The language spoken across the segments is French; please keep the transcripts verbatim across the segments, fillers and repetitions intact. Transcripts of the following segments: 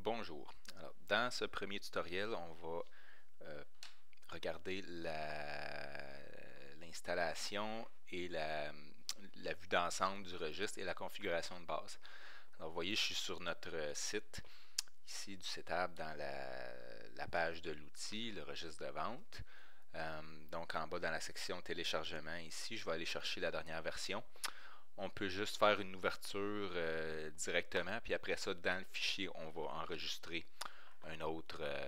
Bonjour. Alors, dans ce premier tutoriel, on va euh, regarder l'installation et la, la vue d'ensemble du registre et la configuration de base. Alors, vous voyez, je suis sur notre site, ici du setup, dans la, la page de l'outil, le registre de vente. Euh, donc, en bas, dans la section téléchargement, ici, je vais aller chercher la dernière version. On peut juste faire une ouverture euh, directement, puis après ça, dans le fichier, on va enregistrer un autre, euh,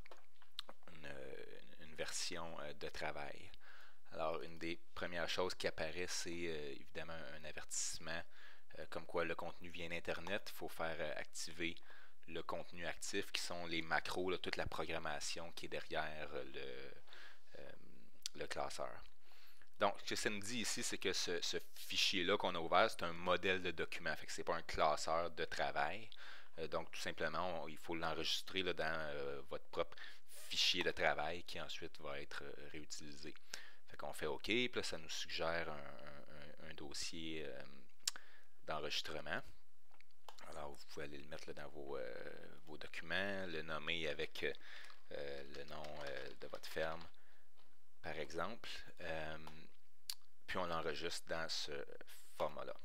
une, une, version euh, de travail. Alors, une des premières choses qui apparaît, c'est euh, évidemment un avertissement euh, comme quoi le contenu vient d'Internet. Il faut faire euh, activer le contenu actif, qui sont les macros, là, toute la programmation qui est derrière le, euh, le classeur. Donc, ce que ça nous dit ici, c'est que ce, ce fichier-là qu'on a ouvert, c'est un modèle de document. Fait que ce n'est pas un classeur de travail. Euh, donc, tout simplement, on, il faut l'enregistrer dans euh, votre propre fichier de travail qui ensuite va être euh, réutilisé. Fait qu'on fait OK, puis là, ça nous suggère un, un, un dossier euh, d'enregistrement. Alors, vous pouvez aller le mettre là, dans vos, euh, vos documents, le nommer avec euh, le nom euh, de votre ferme, par exemple. Euh, puis on l'enregistre dans ce format-là.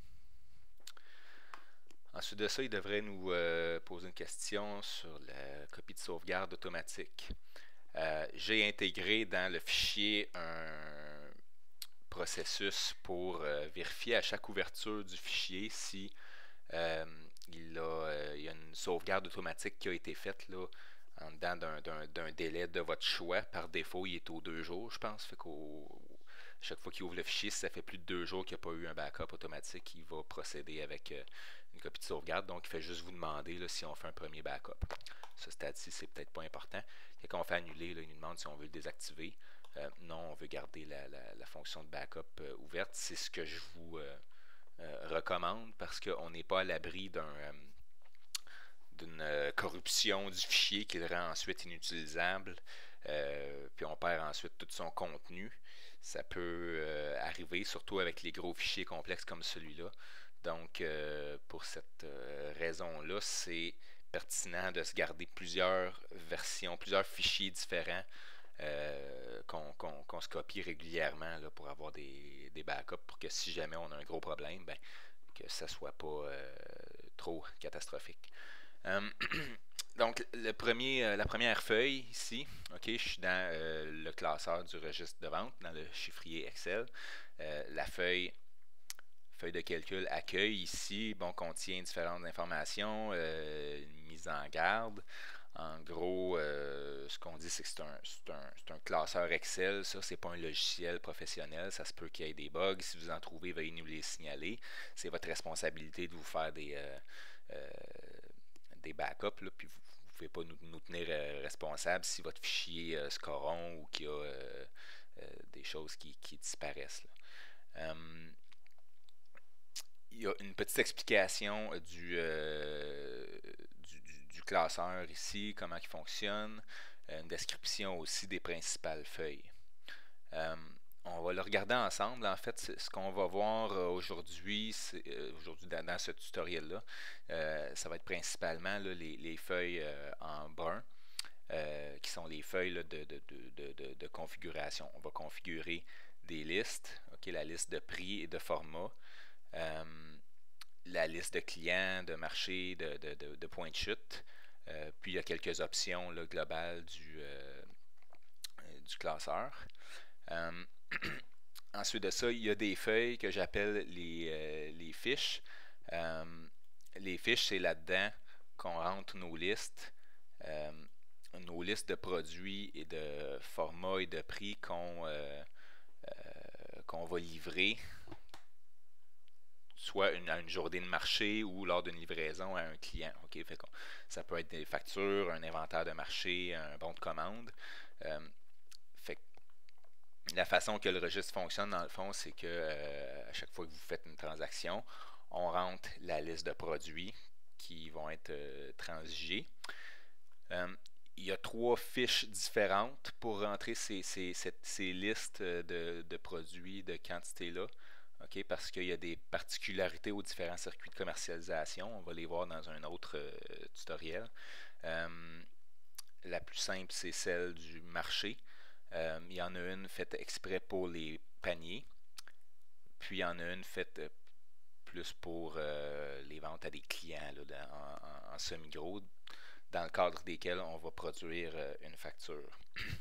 Ensuite de ça, il devrait nous euh, poser une question sur la copie de sauvegarde automatique. Euh, J'ai intégré dans le fichier un processus pour euh, vérifier à chaque ouverture du fichier si euh, il, a, euh, il y a une sauvegarde automatique qui a été faite là, en dedans d'un délai de votre choix. Par défaut, il est aux deux jours, je pense. Fait qu'au chaque fois qu'il ouvre le fichier, si ça fait plus de deux jours qu'il n'y a pas eu un backup automatique, il va procéder avec euh, une copie de sauvegarde. Donc, il fait juste vous demander là, si on fait un premier backup. Ce stade-ci, c'est peut-être pas important. Et quand on fait annuler, là, il nous demande si on veut le désactiver. Euh, non, on veut garder la, la, la fonction de backup euh, ouverte. C'est ce que je vous euh, euh, recommande parce qu'on n'est pas à l'abri d'un euh, d'une euh, corruption du fichier qui le rend ensuite inutilisable. Euh, puis on perd ensuite tout son contenu. Ça peut euh, arriver, surtout avec les gros fichiers complexes comme celui-là. Donc, euh, pour cette euh, raison-là, c'est pertinent de se garder plusieurs versions, plusieurs fichiers différents euh, qu'on qu'on, qu'on se copie régulièrement là, pour avoir des, des backups, pour que si jamais on a un gros problème, ben, que ça ne soit pas euh, trop catastrophique. Euh, donc, le premier, euh, la première feuille ici, ok, je suis dans euh, le classeur du registre de vente, dans le chiffrier Excel. Euh, la feuille, feuille de calcul accueil ici, bon, contient différentes informations, euh, une mise en garde. En gros, euh, ce qu'on dit, c'est que c'est un, un, un classeur Excel. Ça, c'est pas un logiciel professionnel. Ça se peut qu'il y ait des bugs. Si vous en trouvez, veuillez nous les signaler. C'est votre responsabilité de vous faire des, euh, euh, des backups, là, puis vous ne pouvez pas nous, nous tenir euh, responsables si votre fichier euh, se corrompt ou qu'il y a euh, euh, des choses qui, qui disparaissent. Là. Um, il y a une petite explication du, euh, du, du, du classeur ici, comment il fonctionne, une description aussi des principales feuilles. Um, on va le regarder ensemble. En fait, ce qu'on va voir aujourd'hui, euh, aujourd'hui dans, dans ce tutoriel-là, euh, ça va être principalement là, les, les feuilles euh, en brun, euh, qui sont les feuilles là, de, de, de, de, de configuration. On va configurer des listes, okay, la liste de prix et de format, euh, la liste de clients, de marché, de, de, de, de points de chute, euh, puis il y a quelques options là, globales du, euh, du classeur. Euh, Ensuite de ça, il y a des feuilles que j'appelle les, euh, les fiches. Euh, les fiches, c'est là-dedans qu'on rentre nos listes, euh, nos listes de produits et de formats et de prix qu'on euh, euh, qu'on va livrer, soit une, à une journée de marché ou lors d'une livraison à un client. Okay? Fait ça peut être des factures, un inventaire de marché, un bon de commande. Euh, fait La façon que le registre fonctionne, dans le fond, c'est que euh, à chaque fois que vous faites une transaction, on rentre la liste de produits qui vont être euh, transigés. Euh, il y a trois fiches différentes pour rentrer ces, ces, ces, ces listes de, de produits, de quantité-là. OK, parce qu'il y a des particularités aux différents circuits de commercialisation. On va les voir dans un autre euh, tutoriel. Euh, la plus simple, c'est celle du marché. Euh, il y en a une faite exprès pour les paniers. Puis il y en a une faite euh, plus pour euh, les ventes à des clients là, dans- en, en semi-gros, dans le cadre desquels on va produire euh, une facture.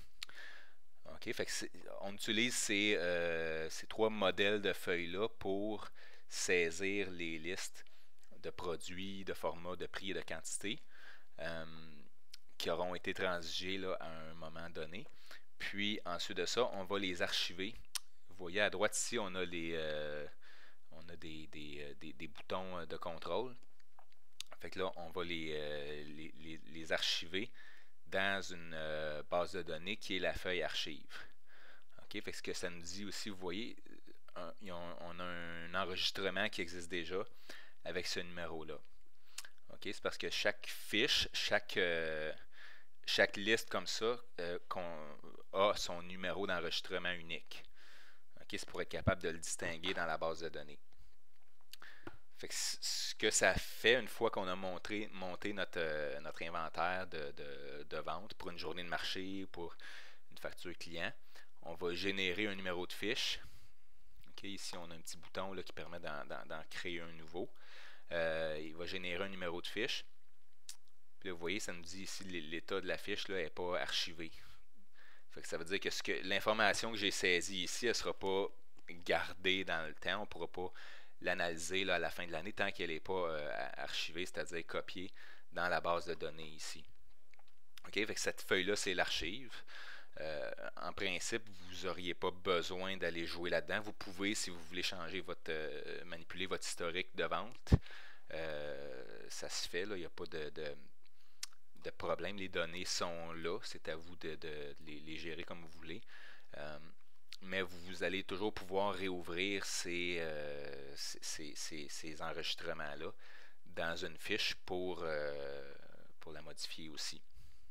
OK, fait que on utilise ces, euh, ces trois modèles de feuilles-là pour saisir les listes de produits, de formats, de prix et de quantité euh, qui auront été transigés là, à un moment donné. Puis ensuite de ça, on va les archiver. Vous voyez à droite ici, on a les euh, on a des, des, euh, des, des boutons de contrôle. Fait que là, on va les, euh, les, les, les archiver dans une euh, base de données qui est la feuille archive. OK? Fait que ce que ça nous dit aussi, vous voyez, un, on a un enregistrement qui existe déjà avec ce numéro-là. OK? C'est parce que chaque fiche, chaque, euh, chaque liste comme ça euh, a son numéro d'enregistrement unique. OK? C'est pour être capable de le distinguer dans la base de données. Fait que ce que ça fait une fois qu'on a montré, monté notre, euh, notre inventaire de, de, de vente pour une journée de marché, pour une facture client, on va générer un numéro de fiche. Okay, ici, on a un petit bouton là, qui permet d'en créer un nouveau. Euh, il va générer un numéro de fiche. Puis là, vous voyez, ça nous dit ici l'état de la fiche n'est pas archivé. Fait que ça veut dire que, que l'information que j'ai saisie ici, elle ne sera pas gardée dans le temps. On ne pourra pas l'analyser à la fin de l'année tant qu'elle n'est pas euh, archivée, c'est-à-dire copiée dans la base de données ici. OK, fait que cette feuille-là, c'est l'archive. Euh, en principe, vous n'auriez pas besoin d'aller jouer là-dedans. Vous pouvez, si vous voulez changer votre, euh, manipuler votre historique de vente, euh, ça se fait. Il n'y a pas de, de, de problème. Les données sont là. C'est à vous de, de, de les, les gérer comme vous voulez. Euh, mais vous allez toujours pouvoir réouvrir ces, euh, ces, ces, ces enregistrements-là dans une fiche pour, euh, pour la modifier aussi.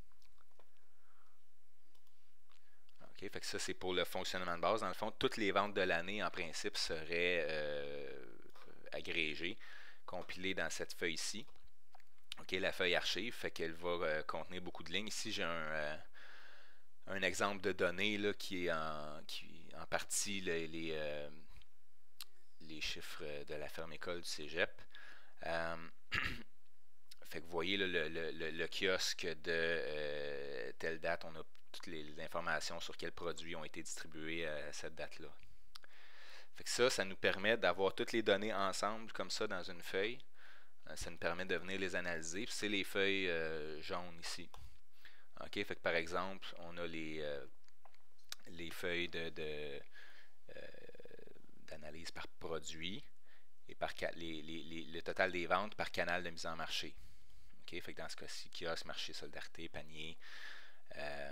Okay, fait que ça, c'est pour le fonctionnement de base. Dans le fond, toutes les ventes de l'année, en principe, seraient euh, agrégées, compilées dans cette feuille-ci. Okay, la feuille archive, fait qu'elle va euh, contenir beaucoup de lignes. Ici, j'ai un, euh, un exemple de données là, qui est en, qui, en partie les, les, euh, les chiffres de la ferme école du cégep. Euh, fait que vous voyez là, le, le, le, le kiosque de euh, telle date, on a toutes les informations sur quels produits ont été distribués à cette date-là. Fait que ça, ça nous permet d'avoir toutes les données ensemble comme ça dans une feuille. Ça nous permet de venir les analyser. Puis c'est les feuilles euh, jaunes ici. OK, fait que par exemple, on a les, euh, les feuilles de, de, euh, d'analyse par produit et par les, les, les, le total des ventes par canal de mise en marché. OK, fait que dans ce cas-ci, kiosque, marché, solidarité, panier. Euh,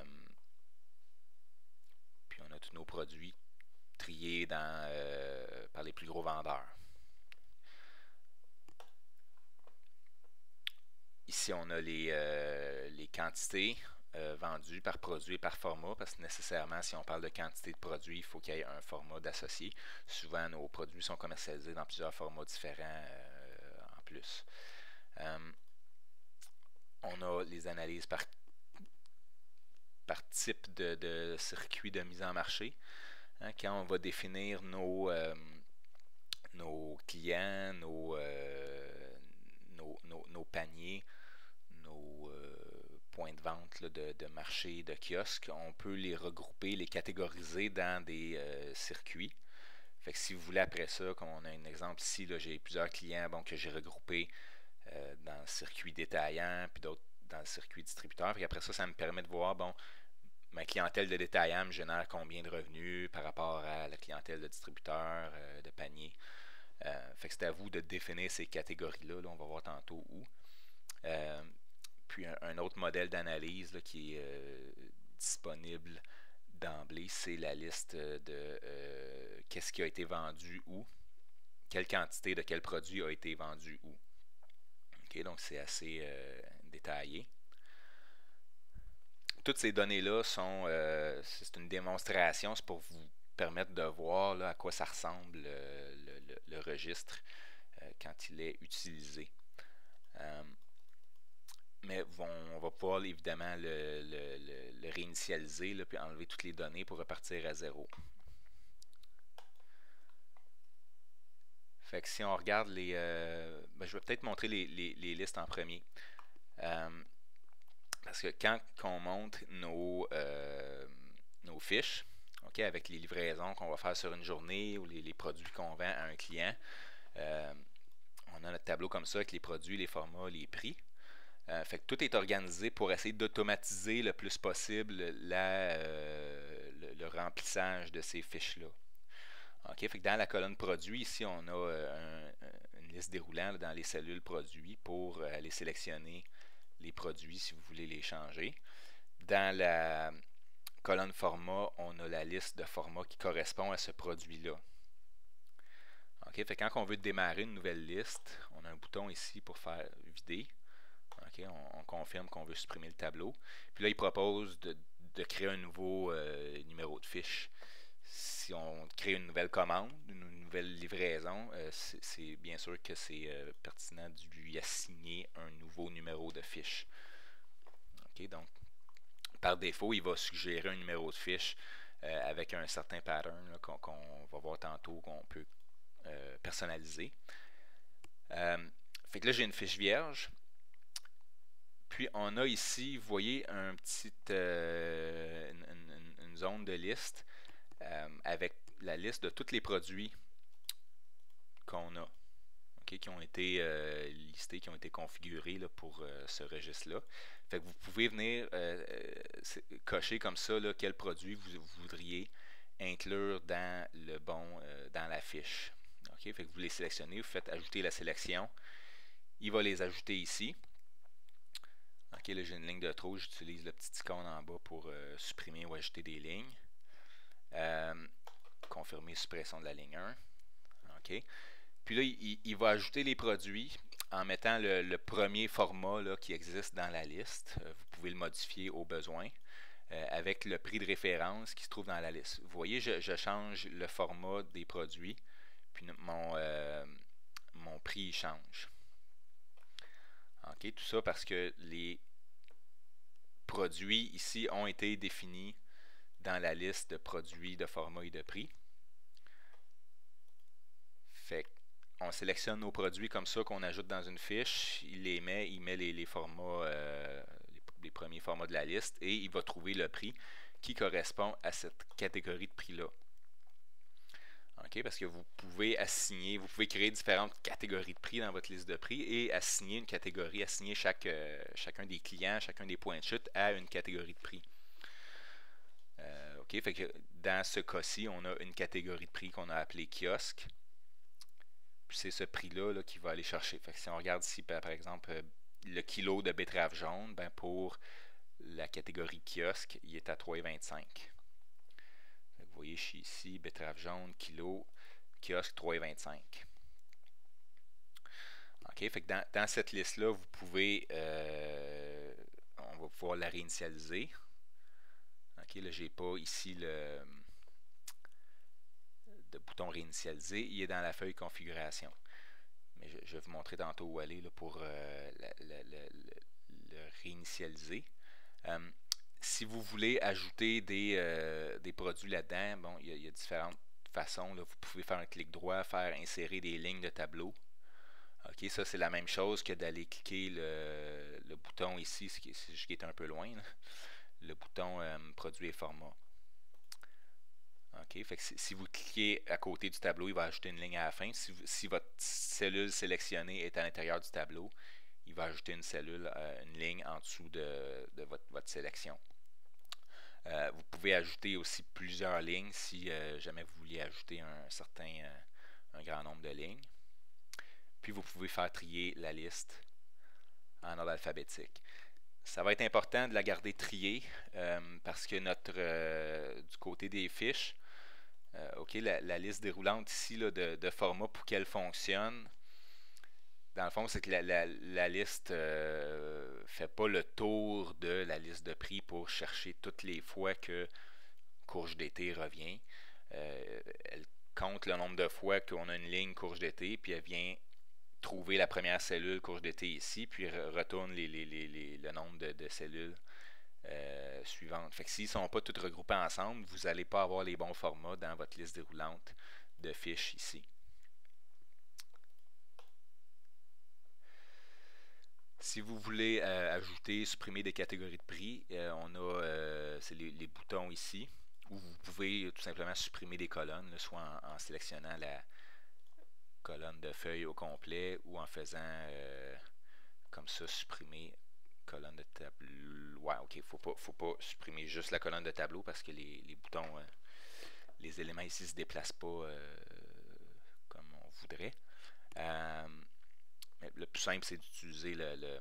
puis on a tous nos produits triés dans, euh, par les plus gros vendeurs. Ici, on a les, euh, les quantités euh, vendues par produit et par format, parce que nécessairement, si on parle de quantité de produits, il faut qu'il y ait un format d'associé. Souvent, nos produits sont commercialisés dans plusieurs formats différents euh, en plus. Euh, on a les analyses par, par type de, de circuit de mise en marché. Hein, quand on va définir nos, euh, nos clients, nos, euh, nos, nos, nos paniers, nos euh, points de vente là, de, de marché, de kiosque, on peut les regrouper, les catégoriser dans des euh, circuits. Fait que si vous voulez après ça, comme on a un exemple ici, j'ai plusieurs clients bon, que j'ai regroupés euh, dans le circuit détaillant, puis d'autres dans le circuit distributeur. Puis après ça, ça me permet de voir, bon, ma clientèle de détaillant me génère combien de revenus par rapport à la clientèle de distributeur, euh, de panier. Euh, fait que c'est à vous de définir ces catégories-là. Là, on va voir tantôt où. Euh, puis un, un, autre modèle d'analyse qui est euh, disponible d'emblée, c'est la liste de euh, qu'est-ce qui a été vendu où, quelle quantité de quel produit a été vendu où. Okay, donc c'est assez euh, détaillé. Toutes ces données-là sont, euh, c'est une démonstration, c'est pour vous permettre de voir là, à quoi ça ressemble le, le- le- le registre euh, quand il est utilisé. Euh, mais bon, on va pouvoir évidemment le, le- le- le réinitialiser là, puis enlever toutes les données pour repartir à zéro. Fait que si on regarde les... euh, ben, je vais peut-être montrer les, les- les listes en premier. Euh, parce que quand on monte nos, euh, nos fiches, ok, avec les livraisons qu'on va faire sur une journée ou les, les produits qu'on vend à un client, euh, on a notre tableau comme ça avec les produits, les formats, les prix. Euh, fait que tout est organisé pour essayer d'automatiser le plus possible la, euh, le, le remplissage de ces fiches-là. OK, fait que dans la colonne produits, ici, on a euh, un- une liste déroulant là, dans les cellules produits pour euh, aller sélectionner les produits si vous voulez les changer. Dans la colonne format, on a la liste de formats qui correspond à ce produit-là. OK, fait que quand on veut démarrer une nouvelle liste, on a un bouton ici pour faire vider. OK, on, on confirme qu'on veut supprimer le tableau. Puis là, il propose de, de créer un nouveau euh, numéro de fiche. Si on crée une nouvelle commande, une nouvelle livraison, euh, c'est bien sûr que c'est euh, pertinent de lui assigner un nouveau numéro de fiche. OK, donc, par défaut, il va suggérer un numéro de fiche euh, avec un certain pattern qu'on qu va voir tantôt qu'on peut euh, personnaliser. Euh, fait que là, j'ai une fiche vierge. Puis on a ici, vous voyez, un petit, euh, une, une, une, zone de liste euh, avec la liste de tous les produits qu'on a, okay, qui ont été euh, listés, qui ont été configurés là, pour euh, ce registre-là. Fait que vous pouvez venir euh, cocher comme ça là, quel produit vous, vous voudriez inclure dans le bon, euh, dans la fiche. Okay? Fait que vous les sélectionnez, vous faites ajouter la sélection. Il va les ajouter ici. Ok, là j'ai une ligne de trop, j'utilise le petit icône en bas pour euh, supprimer ou ajouter des lignes. Euh, confirmer suppression de la ligne un. Ok. Puis là, il, il va ajouter les produits en mettant le, le premier format là, qui existe dans la liste. Euh, vous pouvez le modifier au besoin euh, avec le prix de référence qui se trouve dans la liste. Vous voyez, je, je change le format des produits, puis mon, euh, mon prix change. Ok, tout ça parce que les produits ici ont été définis dans la liste de produits de format et de prix. Fait on sélectionne nos produits comme ça qu'on ajoute dans une fiche, il les met, il met les, les formats, euh, les, les premiers formats de la liste et il va trouver le prix qui correspond à cette catégorie de prix-là. Okay, parce que vous pouvez assigner, vous pouvez créer différentes catégories de prix dans votre liste de prix et assigner une catégorie, assigner chaque, euh, chacun des clients, chacun des points de chute à une catégorie de prix. Euh, ok, fait que dans ce cas-ci, on a une catégorie de prix qu'on a appelée kiosque. Puis c'est ce prix-là là, qui va aller chercher. Fait que si on regarde ici, par exemple, le kilo de betterave jaune, ben pour la catégorie kiosque, il est à trois virgule vingt-cinq. Vous voyez, je suis ici, betterave jaune, kilo, kiosque trois virgule vingt-cinq. OK, fait que dans, dans cette liste-là, vous pouvez, euh, on va pouvoir la réinitialiser. OK, là, j'ai pas ici le, le bouton réinitialiser. Il est dans la feuille configuration. Mais je, je vais vous montrer tantôt où aller là, pour euh, la, la, la, le réinitialiser. Euh, si vous voulez ajouter des, euh, des produits là-dedans, bon, il y, y, a différentes façons. Là. Vous pouvez faire un clic droit, faire insérer des lignes de tableau. OK, ça c'est la même chose que d'aller cliquer le, le bouton ici, ce qui, ce qui est un peu loin, là. Le bouton euh, produit et format. OK, fait que si, si vous cliquez à côté du tableau, il va ajouter une ligne à la fin. Si, si votre cellule sélectionnée est à l'intérieur du tableau, il va ajouter une cellule, euh, une ligne en dessous de, de votre, votre sélection. Euh, vous pouvez ajouter aussi plusieurs lignes si euh, jamais vous vouliez ajouter un certain, euh, un grand nombre de lignes. Puis vous pouvez faire trier la liste en ordre alphabétique. Ça va être important de la garder triée euh, parce que notre euh, du côté des fiches, euh, ok, la, la liste déroulante ici là, de, de format pour qu'elle fonctionne, dans le fond, c'est que la, la, la liste ne euh, fait pas le tour de la liste de prix pour chercher toutes les fois que courge d'été revient. euh, elle compte le nombre de fois qu'on a une ligne courge d'été, puis elle vient trouver la première cellule courge d'été ici, puis retourne les, les, les, les, le nombre de, de cellules euh, suivantes. Fait que s'ils ne sont pas tous regroupés ensemble, vous n'allez pas avoir les bons formats dans votre liste déroulante de fiches ici. Si vous voulez euh, ajouter, supprimer des catégories de prix, euh, on a euh, c'est les, les boutons ici, où vous pouvez tout simplement supprimer des colonnes, là, soit en, en sélectionnant la colonne de feuilles au complet ou en faisant euh, comme ça, supprimer colonne de tableau. Ouais, ok, faut pas, faut pas supprimer juste la colonne de tableau parce que les, les boutons, euh, les éléments ici ne se déplacent pas euh, comme on voudrait. Euh, mais le plus simple, c'est d'utiliser le, le,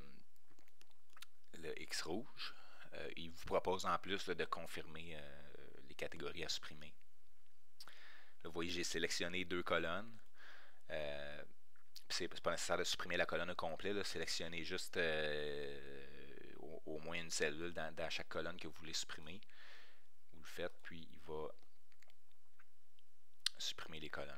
le X rouge. Euh, il vous propose en plus là, de confirmer euh, les catégories à supprimer. Là, vous voyez, j'ai sélectionné deux colonnes. Euh, c'est pas nécessaire de supprimer la colonne au complet. Là. Sélectionnez juste euh, au, au moins une cellule dans, dans chaque colonne que vous voulez supprimer. Vous le faites, puis il va supprimer les colonnes.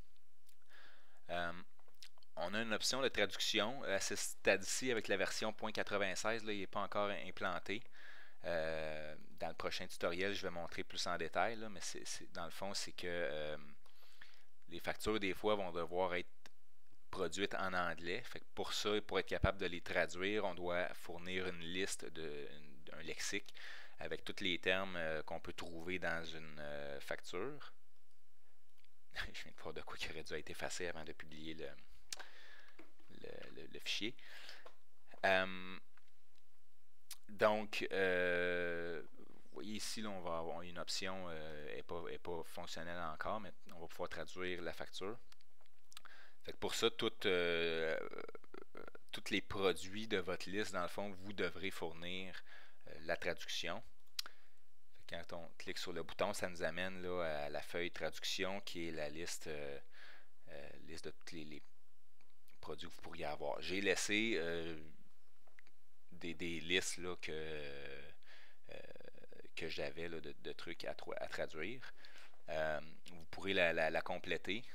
Euh, on a une option de traduction. À ce stade-ci, avec la version point quatre-vingt-seize, là, il n'est pas encore implanté. Euh, dans le prochain tutoriel, je vais montrer plus en détail, là, mais c'est, c'est, dans le fond, c'est que euh, les factures, des fois, vont devoir être produites en anglais. Fait que pour ça, pour être capable de les traduire, on doit fournir une liste, de, un lexique avec tous les termes euh, qu'on peut trouver dans une euh, facture. Je viens de voir de quoi qui aurait dû être effacé avant de publier le, le, le, le fichier. Euh, donc, euh, vous voyez ici, là, on va avoir une option, euh, elle n'est pas, pas fonctionnelle encore, mais on va pouvoir traduire la facture. Fait que pour ça, tout, euh, tous les produits de votre liste, dans le fond, vous devrez fournir euh, la traduction. Fait que quand on clique sur le bouton, ça nous amène là, à la feuille traduction qui est la liste, euh, euh, liste de tous les, les produits que vous pourriez avoir. J'ai laissé euh, des, des listes là, que, euh, que j'avais de, de trucs à, à traduire. Euh, vous pourrez la, la, la compléter.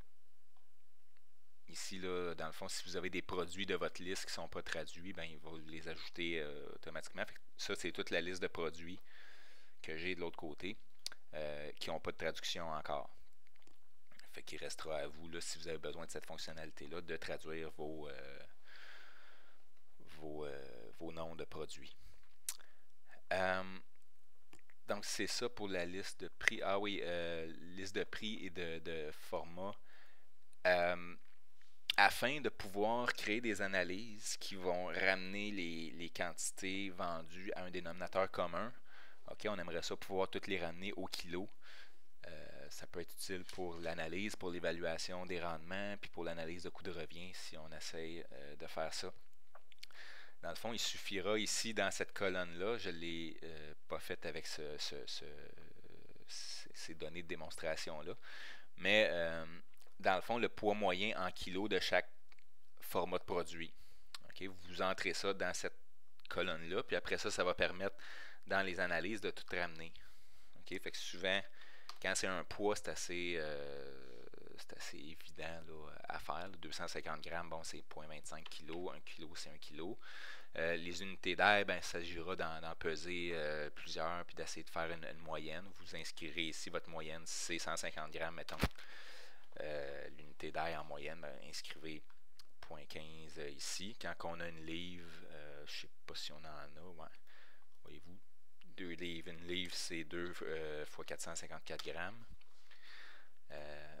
Ici, là, dans le fond, si vous avez des produits de votre liste qui ne sont pas traduits, ben, il va les ajouter euh, automatiquement. Fait que ça, c'est toute la liste de produits que j'ai de l'autre côté euh, qui n'ont pas de traduction encore. Fait qu'il restera à vous, là, si vous avez besoin de cette fonctionnalité-là, de traduire vos, euh, vos, euh, vos noms de produits. Euh, donc, c'est ça pour la liste de prix. Ah oui, euh, liste de prix et de, de format. Euh, afin de pouvoir créer des analyses qui vont ramener les, les quantités vendues à un dénominateur commun, okay, on aimerait ça pouvoir toutes les ramener au kilo. Euh, ça peut être utile pour l'analyse, pour l'évaluation des rendements, puis pour l'analyse de coût de revient si on essaye euh, de faire ça. Dans le fond, il suffira ici, dans cette colonne-là, je ne l'ai euh, pas faite avec ce, ce, ce, ces données de démonstration-là, mais euh, dans le fond, le poids moyen en kilos de chaque format de produit. Okay? Vous entrez ça dans cette colonne-là, puis après ça, ça va permettre, dans les analyses, de tout ramener. Okay? Fait que souvent, quand c'est un poids, c'est assez, euh, c'est assez évident là, à faire. Là. deux cent cinquante grammes, bon, c'est zéro virgule vingt-cinq kilos. un kilo, c'est un kilo. Euh, les unités d'air, ben, il s'agira d'en peser euh, plusieurs, puis d'essayer de faire une, une moyenne. Vous inscrirez ici votre moyenne, c'est cent cinquante grammes, mettons. Euh, l'unité d'air en moyenne, ben, inscrivez zéro virgule quinze euh, ici. Quand on a une livre, euh, je ne sais pas si on en a, ouais. Voyez-vous, deux livres, une livre c'est deux euh, fois quatre cent cinquante-quatre grammes. Euh,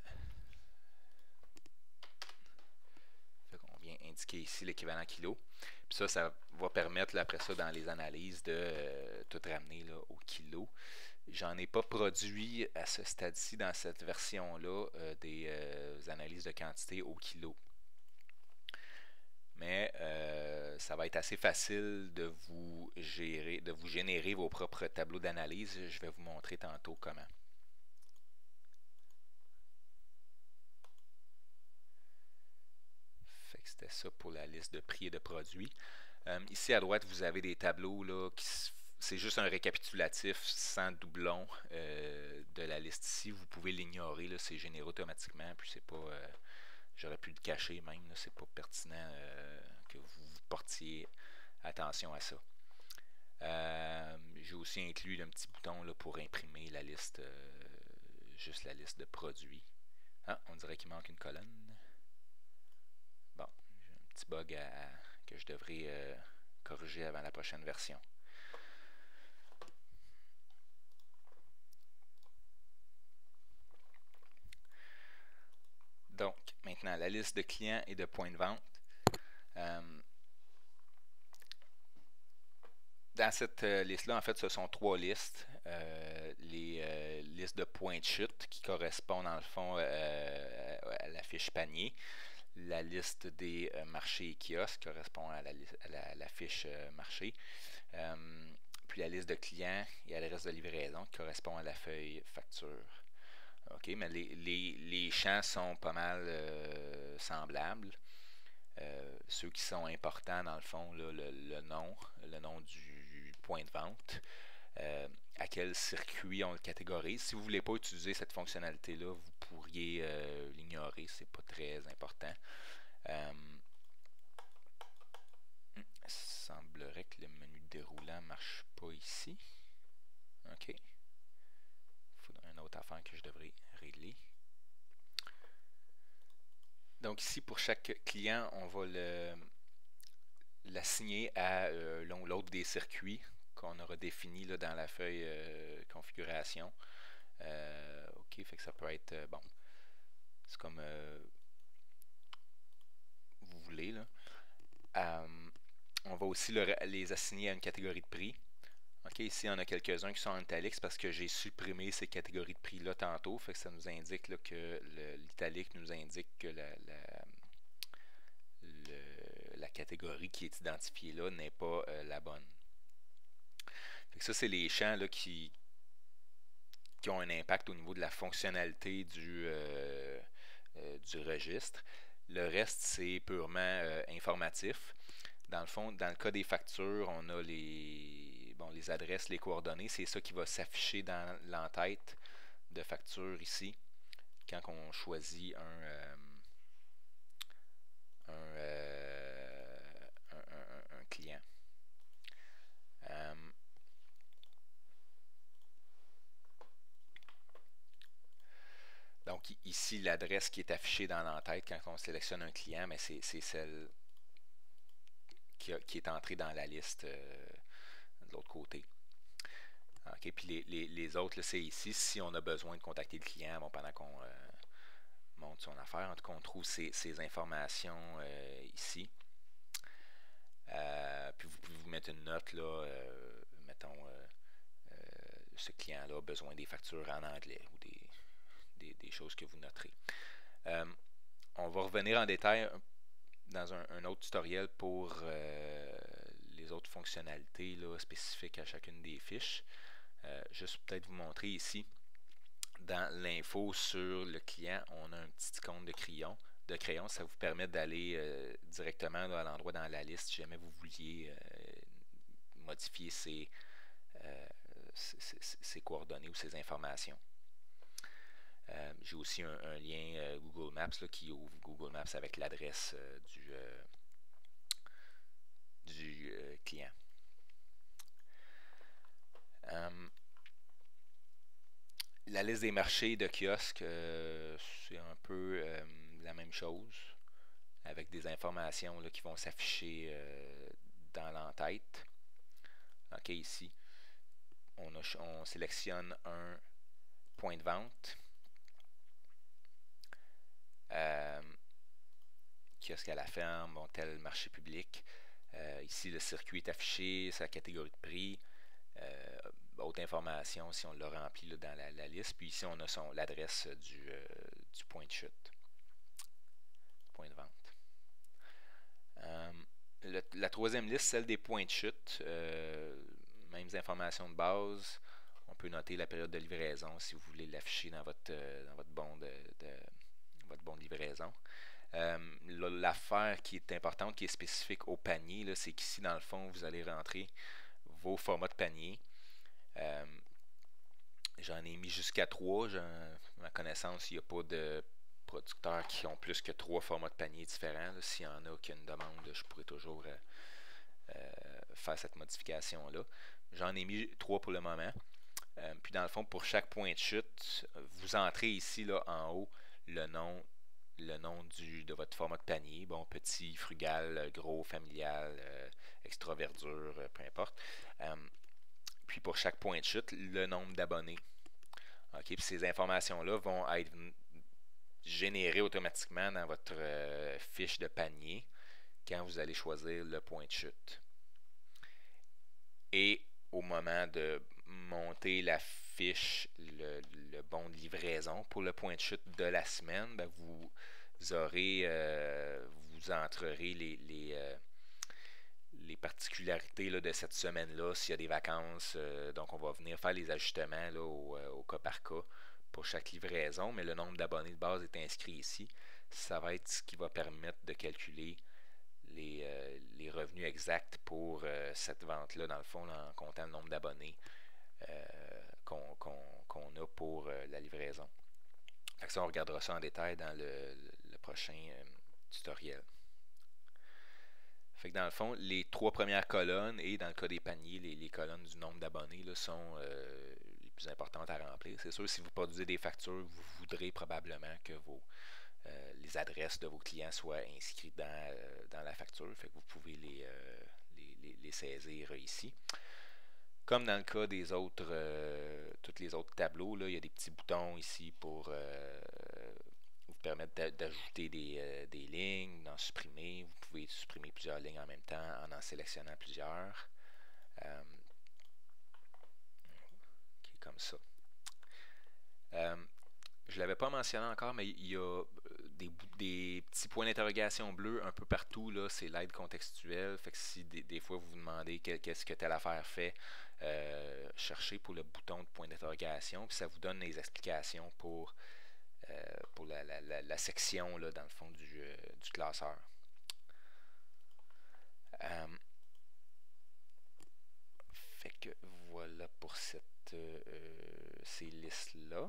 fait qu'on vient indiquer ici l'équivalent kilo. Puis ça, ça va permettre là, après ça dans les analyses de euh, tout ramener là, au kilo. J'en ai pas produit à ce stade-ci dans cette version-là euh, des euh, analyses de quantité au kilo. Mais euh, ça va être assez facile de vous gérer, de vous générer vos propres tableaux d'analyse. Je vais vous montrer tantôt comment. Fait que c'était ça pour la liste de prix et de produits. Euh, ici à droite, vous avez des tableaux là, qui c'est juste un récapitulatif sans doublon euh, de la liste ici. Vous pouvez l'ignorer, là, c'est généré automatiquement, puis c'est pas. Euh, j'aurais pu le cacher même, là, c'est pas pertinent euh, que vous portiez attention à ça. Euh, j'ai aussi inclus un petit bouton là, pour imprimer la liste, euh, juste la liste de produits. Ah, on dirait qu'il manque une colonne. Bon, j'ai un petit bug à, à, que je devrais euh, corriger avant la prochaine version. Donc, maintenant, la liste de clients et de points de vente. Euh, dans cette euh, liste-là, en fait, ce sont trois listes. Euh, les euh, listes de points de chute qui correspondent, dans le fond, euh, à la fiche panier. La liste des euh, marchés et kiosques correspond à la, à la, à la fiche euh, marché. Euh, puis la liste de clients et adresse de livraison qui correspond à la feuille facture. OK, mais les, les, les champs sont pas mal euh, semblables. Euh, ceux qui sont importants, dans le fond, là, le, le nom, le nom du point de vente, euh, à quel circuit on le catégorise. Si vous ne voulez pas utiliser cette fonctionnalité-là, vous pourriez euh, l'ignorer, c'est pas très important. Euh, il semblerait que le menu déroulant ne marche pas ici. OK. Il faudrait une autre affaire que je devrais régler. Donc ici, pour chaque client, on va le l'assigner à euh, l'un ou l'autre des circuits qu'on aura définis là, dans la feuille euh, configuration. Euh, ok, fait que ça peut être euh, bon. C'est comme euh, vous voulez là. Euh, on va aussi le, les assigner à une catégorie de prix. Ok, ici on a quelques-uns qui sont en italique parce que j'ai supprimé ces catégories de prix là tantôt. Fait que ça nous indique là, que l'italique nous indique que la, la Le, la catégorie qui est identifiée là n'est pas euh, la bonne. Fait que ça, c'est les champs là, qui, qui ont un impact au niveau de la fonctionnalité du, euh, euh, du registre. Le reste, c'est purement euh, informatif. Dans le fond, dans le cas des factures, on a les, bon, les adresses, les coordonnées. C'est ça qui va s'afficher dans l'entête de facture ici, quand on choisit un... Euh, un, euh, un, un, un, client. Euh, donc ici, l'adresse qui est affichée dans l'entête quand on sélectionne un client, mais c'est celle qui, a, qui, est entrée dans la liste euh, de l'autre côté. OK, puis les, les, les autres, c'est ici. Si on a besoin de contacter le client, bon, pendant qu'on euh, monte son affaire, en tout cas, on trouve ces, ces informations euh, ici. Euh, puis vous pouvez vous mettre une note, là, euh, mettons, euh, euh, ce client-là a besoin des factures en anglais ou des, des, des choses que vous noterez. Euh, on va revenir en détail dans un, un autre tutoriel pour euh, les autres fonctionnalités là, spécifiques à chacune des fiches. Euh, juste peut-être vous montrer ici, dans l'info sur le client, on a un petit icône de crayon. De crayon, ça vous permet d'aller euh, directement là, à l'endroit dans la liste si jamais vous vouliez euh, modifier ces, euh, ces, ces coordonnées ou ces informations. Euh, J'ai aussi un, un lien euh, Google Maps là, qui ouvre Google Maps avec l'adresse euh, du, euh, du euh, client. Euh, la liste des marchés de kiosques, euh, c'est un peu euh, la même chose, avec des informations là, qui vont s'afficher euh, dans l'entête. OK, ici, on, a, on sélectionne un point de vente. Euh, kiosque à la ferme, bon, tel marché public. Euh, ici, le circuit est affiché, sa catégorie de prix. Euh, autre information si on l'a rempli là, dans la, la liste. Puis ici, on a l'adresse du, euh, du point de chute, point de vente. Euh, le, la troisième liste, celle des points de chute. Euh, mêmes informations de base. On peut noter la période de livraison si vous voulez l'afficher dans votre, euh, dans votre bon de, de, votre bon de livraison. Euh, L'affaire qui est importante, qui est spécifique au panier, c'est qu'ici, dans le fond, vous allez rentrer vos formats de panier. Euh, J'en ai mis jusqu'à trois. À ma connaissance, il n'y a pas de producteurs qui ont plus que trois formats de panier différents. S'il y en a qui ont une demande, je pourrais toujours euh, euh, faire cette modification-là. J'en ai mis trois pour le moment. Euh, puis dans le fond, pour chaque point de chute, vous entrez ici là, en haut le nom, le nom du, de votre format de panier. Bon, petit, frugal, gros, familial, euh, extra verdure, euh, peu importe. Euh, puis pour chaque point de chute, le nombre d'abonnés. OK, puis ces informations-là vont être générées automatiquement dans votre euh, fiche de panier quand vous allez choisir le point de chute. Et au moment de monter la fiche, le, le bon de livraison pour le point de chute de la semaine, ben vous aurez, euh, vous entrerez les, les, euh, les particularités là, de cette semaine-là, s'il y a des vacances. Euh, donc, on va venir faire les ajustements là, au, euh, au cas par cas pour chaque livraison, mais le nombre d'abonnés de base est inscrit ici. Ça va être ce qui va permettre de calculer les, euh, les revenus exacts pour euh, cette vente-là, dans le fond, là, en comptant le nombre d'abonnés euh, qu'on qu'on, qu'on a pour euh, la livraison. Fait que ça, on regardera ça en détail dans le, le prochain euh, tutoriel. Fait que dans le fond, les trois premières colonnes et dans le cas des paniers, les, les colonnes du nombre d'abonnés là, sont euh, les plus importantes à remplir. C'est sûr, si vous produisez des factures, vous voudrez probablement que vos euh, les adresses de vos clients soient inscrites dans, euh, dans la facture. Fait que vous pouvez les, euh, les, les, les saisir ici. Comme dans le cas des autres, euh, tous les autres tableaux, là, il y a des petits boutons ici pour euh, vous permettre d'ajouter des, euh, des lignes, d'en supprimer. Vous pouvez supprimer plusieurs lignes en même temps en en sélectionnant plusieurs. Euh, okay, comme ça. Euh, je ne l'avais pas mentionné encore, mais il y a des, des petits points d'interrogation bleus un peu partout. C'est l'aide contextuelle. Fait que si des, des fois vous vous demandez qu'est-ce que telle affaire fait, euh, cherchez pour le bouton de point d'interrogation. Puis ça vous donne les explications pour, euh, pour la, la, la, la section là, dans le fond du, euh, du classeur. Euh, fait que voilà pour cette, euh, ces listes-là.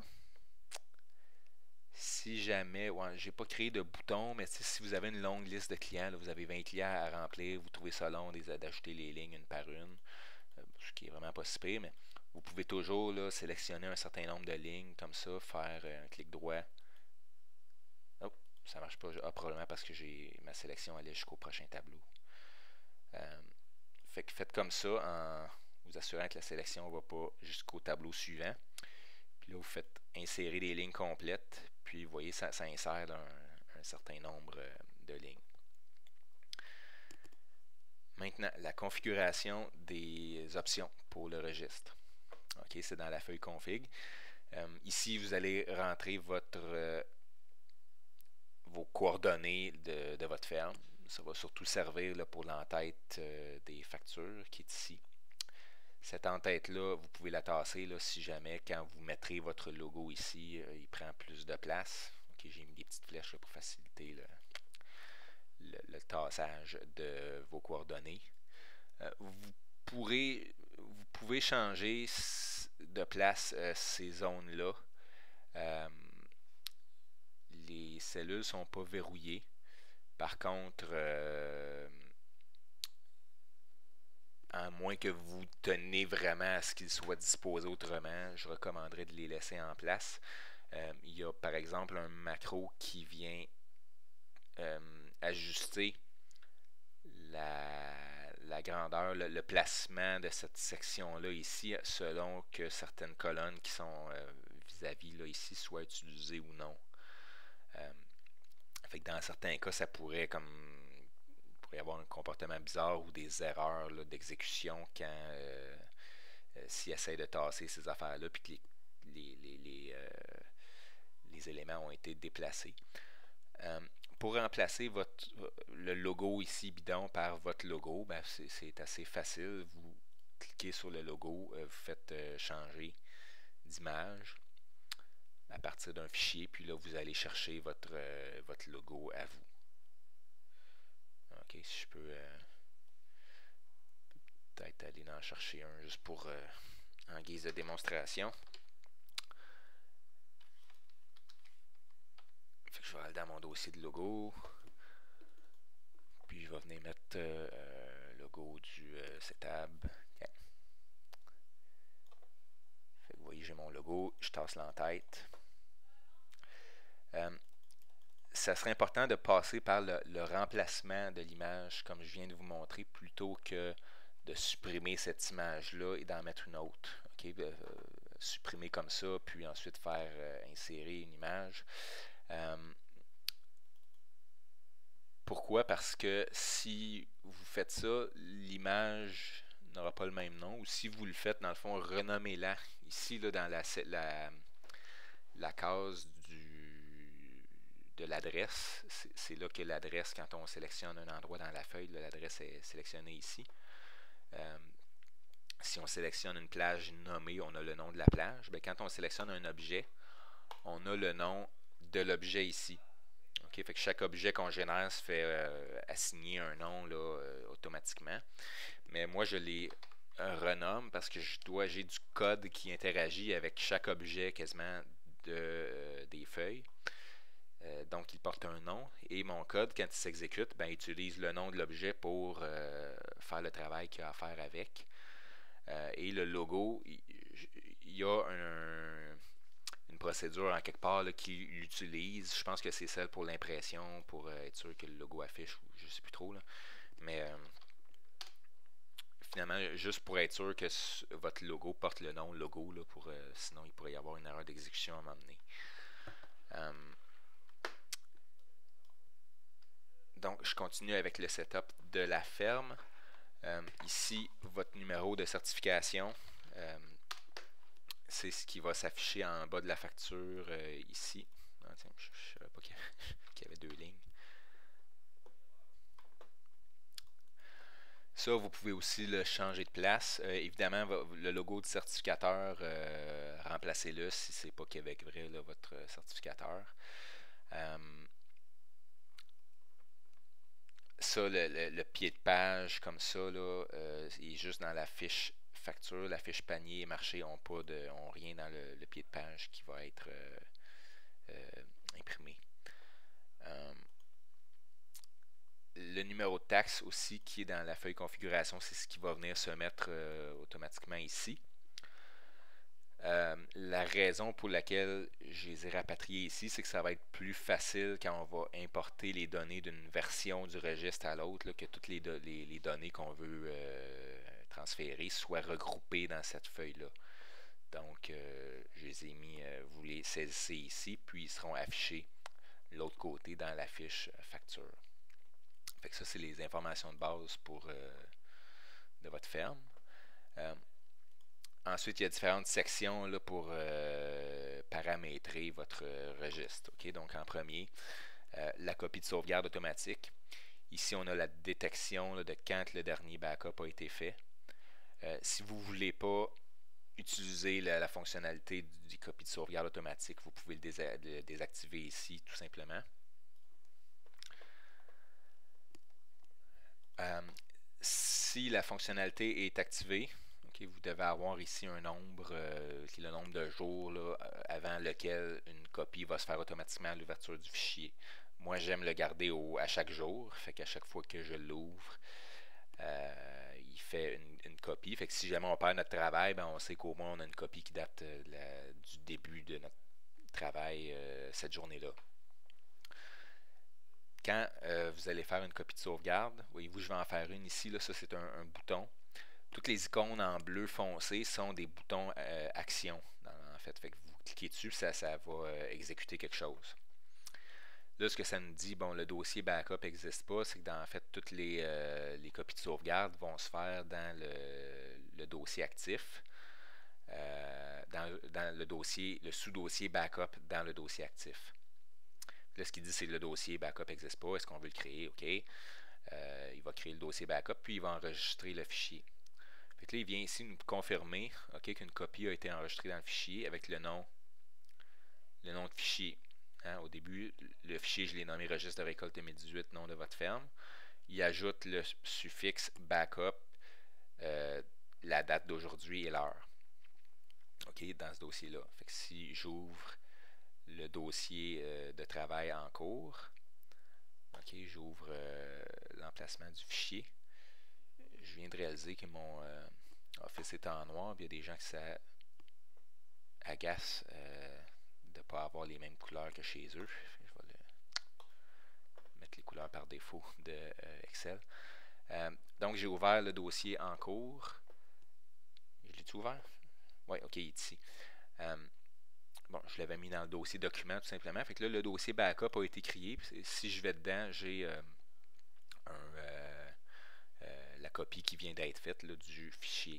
Si jamais, ouais, j'ai pas créé de bouton, mais si vous avez une longue liste de clients, là, vous avez vingt clients à remplir, vous trouvez ça long d'ajouter les lignes une par une, euh, ce qui est vraiment pas si pire, mais vous pouvez toujours là, sélectionner un certain nombre de lignes comme ça, faire euh, un clic droit. Oh, ça marche pas, ah, probablement parce que j'ai ma sélection allait jusqu'au prochain tableau. Euh, fait que faites comme ça en vous assurant que la sélection ne va pas jusqu'au tableau suivant. Puis là, vous faites insérer des lignes complètes. Puis, vous voyez, ça, ça insère là, un, un certain nombre de lignes. Maintenant, la configuration des options pour le registre. OK, c'est dans la feuille config. Euh, ici, vous allez rentrer votre, euh, vos coordonnées de, de votre ferme. Ça va surtout servir là, pour l'entête euh, des factures qui est ici. Cette en-tête-là, vous pouvez la tasser là, si jamais, quand vous mettrez votre logo ici, euh, il prend plus de place. Okay, j'ai mis des petites flèches là, pour faciliter le, le, le tassage de vos coordonnées. Euh, vous, pourrez, vous pouvez changer de place euh, ces zones-là. Euh, les cellules ne sont pas verrouillées. Par contre, euh, à moins que vous tenez vraiment à ce qu'ils soient disposés autrement, je recommanderais de les laisser en place. Euh, il y a par exemple un macro qui vient euh, ajuster la, la grandeur, le, le placement de cette section-là ici, selon que certaines colonnes qui sont euh, vis-à-vis là, ici soient utilisées ou non. Euh, fait que dans certains cas, ça pourrait comme pourrait y avoir un comportement bizarre ou des erreurs d'exécution quand euh, euh, s'ils essayent de tasser ces affaires-là puis que les, les, les, les, euh, les éléments ont été déplacés. Euh, pour remplacer votre, le logo ici bidon par votre logo, ben c'est assez facile. Vous cliquez sur le logo, euh, vous faites euh, changer d'image à partir d'un fichier, puis là vous allez chercher votre, euh, votre logo à vous. Ok, si je peux euh, peut-être peut-être aller en chercher un juste pour euh, en guise de démonstration. Fait que je vais aller dans mon dossier de logo. Puis je vais venir mettre euh, le logo du euh, setup. Okay. Fait que vous voyez, j'ai mon logo, je tasse l'en-tête. Euh, ça serait important de passer par le, le remplacement de l'image, comme je viens de vous montrer, plutôt que de supprimer cette image-là et d'en mettre une autre. Okay? Euh, supprimer comme ça, puis ensuite faire euh, insérer une image. Euh, pourquoi? Parce que si vous faites ça, l'image n'aura pas le même nom. Ou si vous le faites, dans le fond, renommez-la. Ici, là, dans la, la, la case du, de l'adresse, c'est là que l'adresse, quand on sélectionne un endroit dans la feuille, l'adresse est sélectionnée ici. Euh, si on sélectionne une plage nommée, on a le nom de la plage. Bien, quand on sélectionne un objet, on a le nom de l'objet ici. Okay? Fait que chaque objet qu'on génère se fait euh, assigner un nom là, euh, automatiquement. Mais moi, je les euh, renomme parce que je dois, j'ai du code qui interagit avec chaque objet quasiment de, euh, des feuilles. Euh, donc, il porte un nom. Et mon code, quand il s'exécute, ben, il utilise le nom de l'objet pour euh, faire le travail qu'il a à faire avec. Euh, et le logo, il, il y a un, une procédure en quelque part là, qui l'utilise. Je pense que c'est celle pour l'impression, pour euh, être sûr que le logo affiche, ou je ne sais plus trop. Là. Mais euh, finalement, juste pour être sûr que votre logo porte le nom logo, là, pour, euh, sinon il pourrait y avoir une erreur d'exécution à m'amener. Euh, donc, je continue avec le setup de la ferme. Euh, ici, votre numéro de certification. Euh, c'est ce qui va s'afficher en bas de la facture euh, ici. Ah, tiens, je ne savais pas qu'il y avait deux lignes. Ça, vous pouvez aussi le changer de place. Euh, évidemment, le logo du certificateur, euh, remplacez-le si ce n'est pas Québec Vrai, là, votre certificateur. Euh, ça, le, le, le pied de page comme ça, là, euh, il est juste dans la fiche facture. La fiche panier et marché n'ont pas de, ont rien dans le, le pied de page qui va être euh, euh, imprimé. Euh, le numéro de taxe aussi qui est dans la feuille configuration, c'est ce qui va venir se mettre euh, automatiquement ici. Euh, la raison pour laquelle je les ai rapatriés ici, c'est que ça va être plus facile quand on va importer les données d'une version du registre à l'autre, que toutes les, do les, les données qu'on veut euh, transférer soient regroupées dans cette feuille-là. Donc, euh, je les ai mis, euh, vous les saisissez ici, puis ils seront affichés de l'autre côté dans la fiche facture. Fait que ça, c'est les informations de base pour euh, de votre ferme. Euh, ensuite, il y a différentes sections là, pour euh, paramétrer votre registre. Okay? Donc, en premier, euh, la copie de sauvegarde automatique. Ici, on a la détection là, de quand le dernier backup a été fait. Euh, si vous ne voulez pas utiliser la, la fonctionnalité du copie de sauvegarde automatique, vous pouvez le, désa le désactiver ici, tout simplement. Euh, si la fonctionnalité est activée, okay, vous devez avoir ici un nombre, euh, qui est le nombre de jours là, avant lequel une copie va se faire automatiquement à l'ouverture du fichier. Moi, j'aime le garder au, à chaque jour, fait qu'à chaque fois que je l'ouvre, euh, il fait une, une copie. Fait que si jamais on perd notre travail, ben on sait qu'au moins on a une copie qui date euh, la, du début de notre travail euh, cette journée-là. Quand euh, vous allez faire une copie de sauvegarde, voyez-vous, je vais en faire une ici, là, ça c'est un, un bouton. Toutes les icônes en bleu foncé sont des boutons euh, action, en fait. Fait que vous cliquez dessus, ça, ça va euh, exécuter quelque chose. Là, ce que ça nous dit, bon, le dossier backup n'existe pas, c'est que dans en fait, toutes les, euh, les copies de sauvegarde vont se faire dans le, le dossier actif, euh, dans, dans le dossier, le sous-dossier backup dans le dossier actif. Là, ce qu'il dit, c'est que le dossier backup n'existe pas. Est-ce qu'on veut le créer? OK. Euh, il va créer le dossier backup, puis il va enregistrer le fichier. Fait que là, il vient ici nous confirmer okay, qu'une copie a été enregistrée dans le fichier avec le nom, le nom de fichier. Hein, au début, le fichier, je l'ai nommé registre de récolte deux mille dix-huit, nom de votre ferme. Il ajoute le suffixe backup euh, la date d'aujourd'hui et l'heure. OK, dans ce dossier-là. Fait que si j'ouvre le dossier euh, de travail en cours, OK, j'ouvre euh, l'emplacement du fichier. Je viens de réaliser que mon euh, Office est en noir. Il y a des gens qui ça agace euh, de ne pas avoir les mêmes couleurs que chez eux. Je vais le, mettre les couleurs par défaut de euh, Excel. Euh, donc, j'ai ouvert le dossier en cours. Je l'ai-tu ouvert? Oui, OK, il est ici. Euh, bon, je l'avais mis dans le dossier document tout simplement. Fait que là, le dossier backup a été créé. Si je vais dedans, j'ai euh, un, euh, euh, la copie qui vient d'être faite là, du fichier.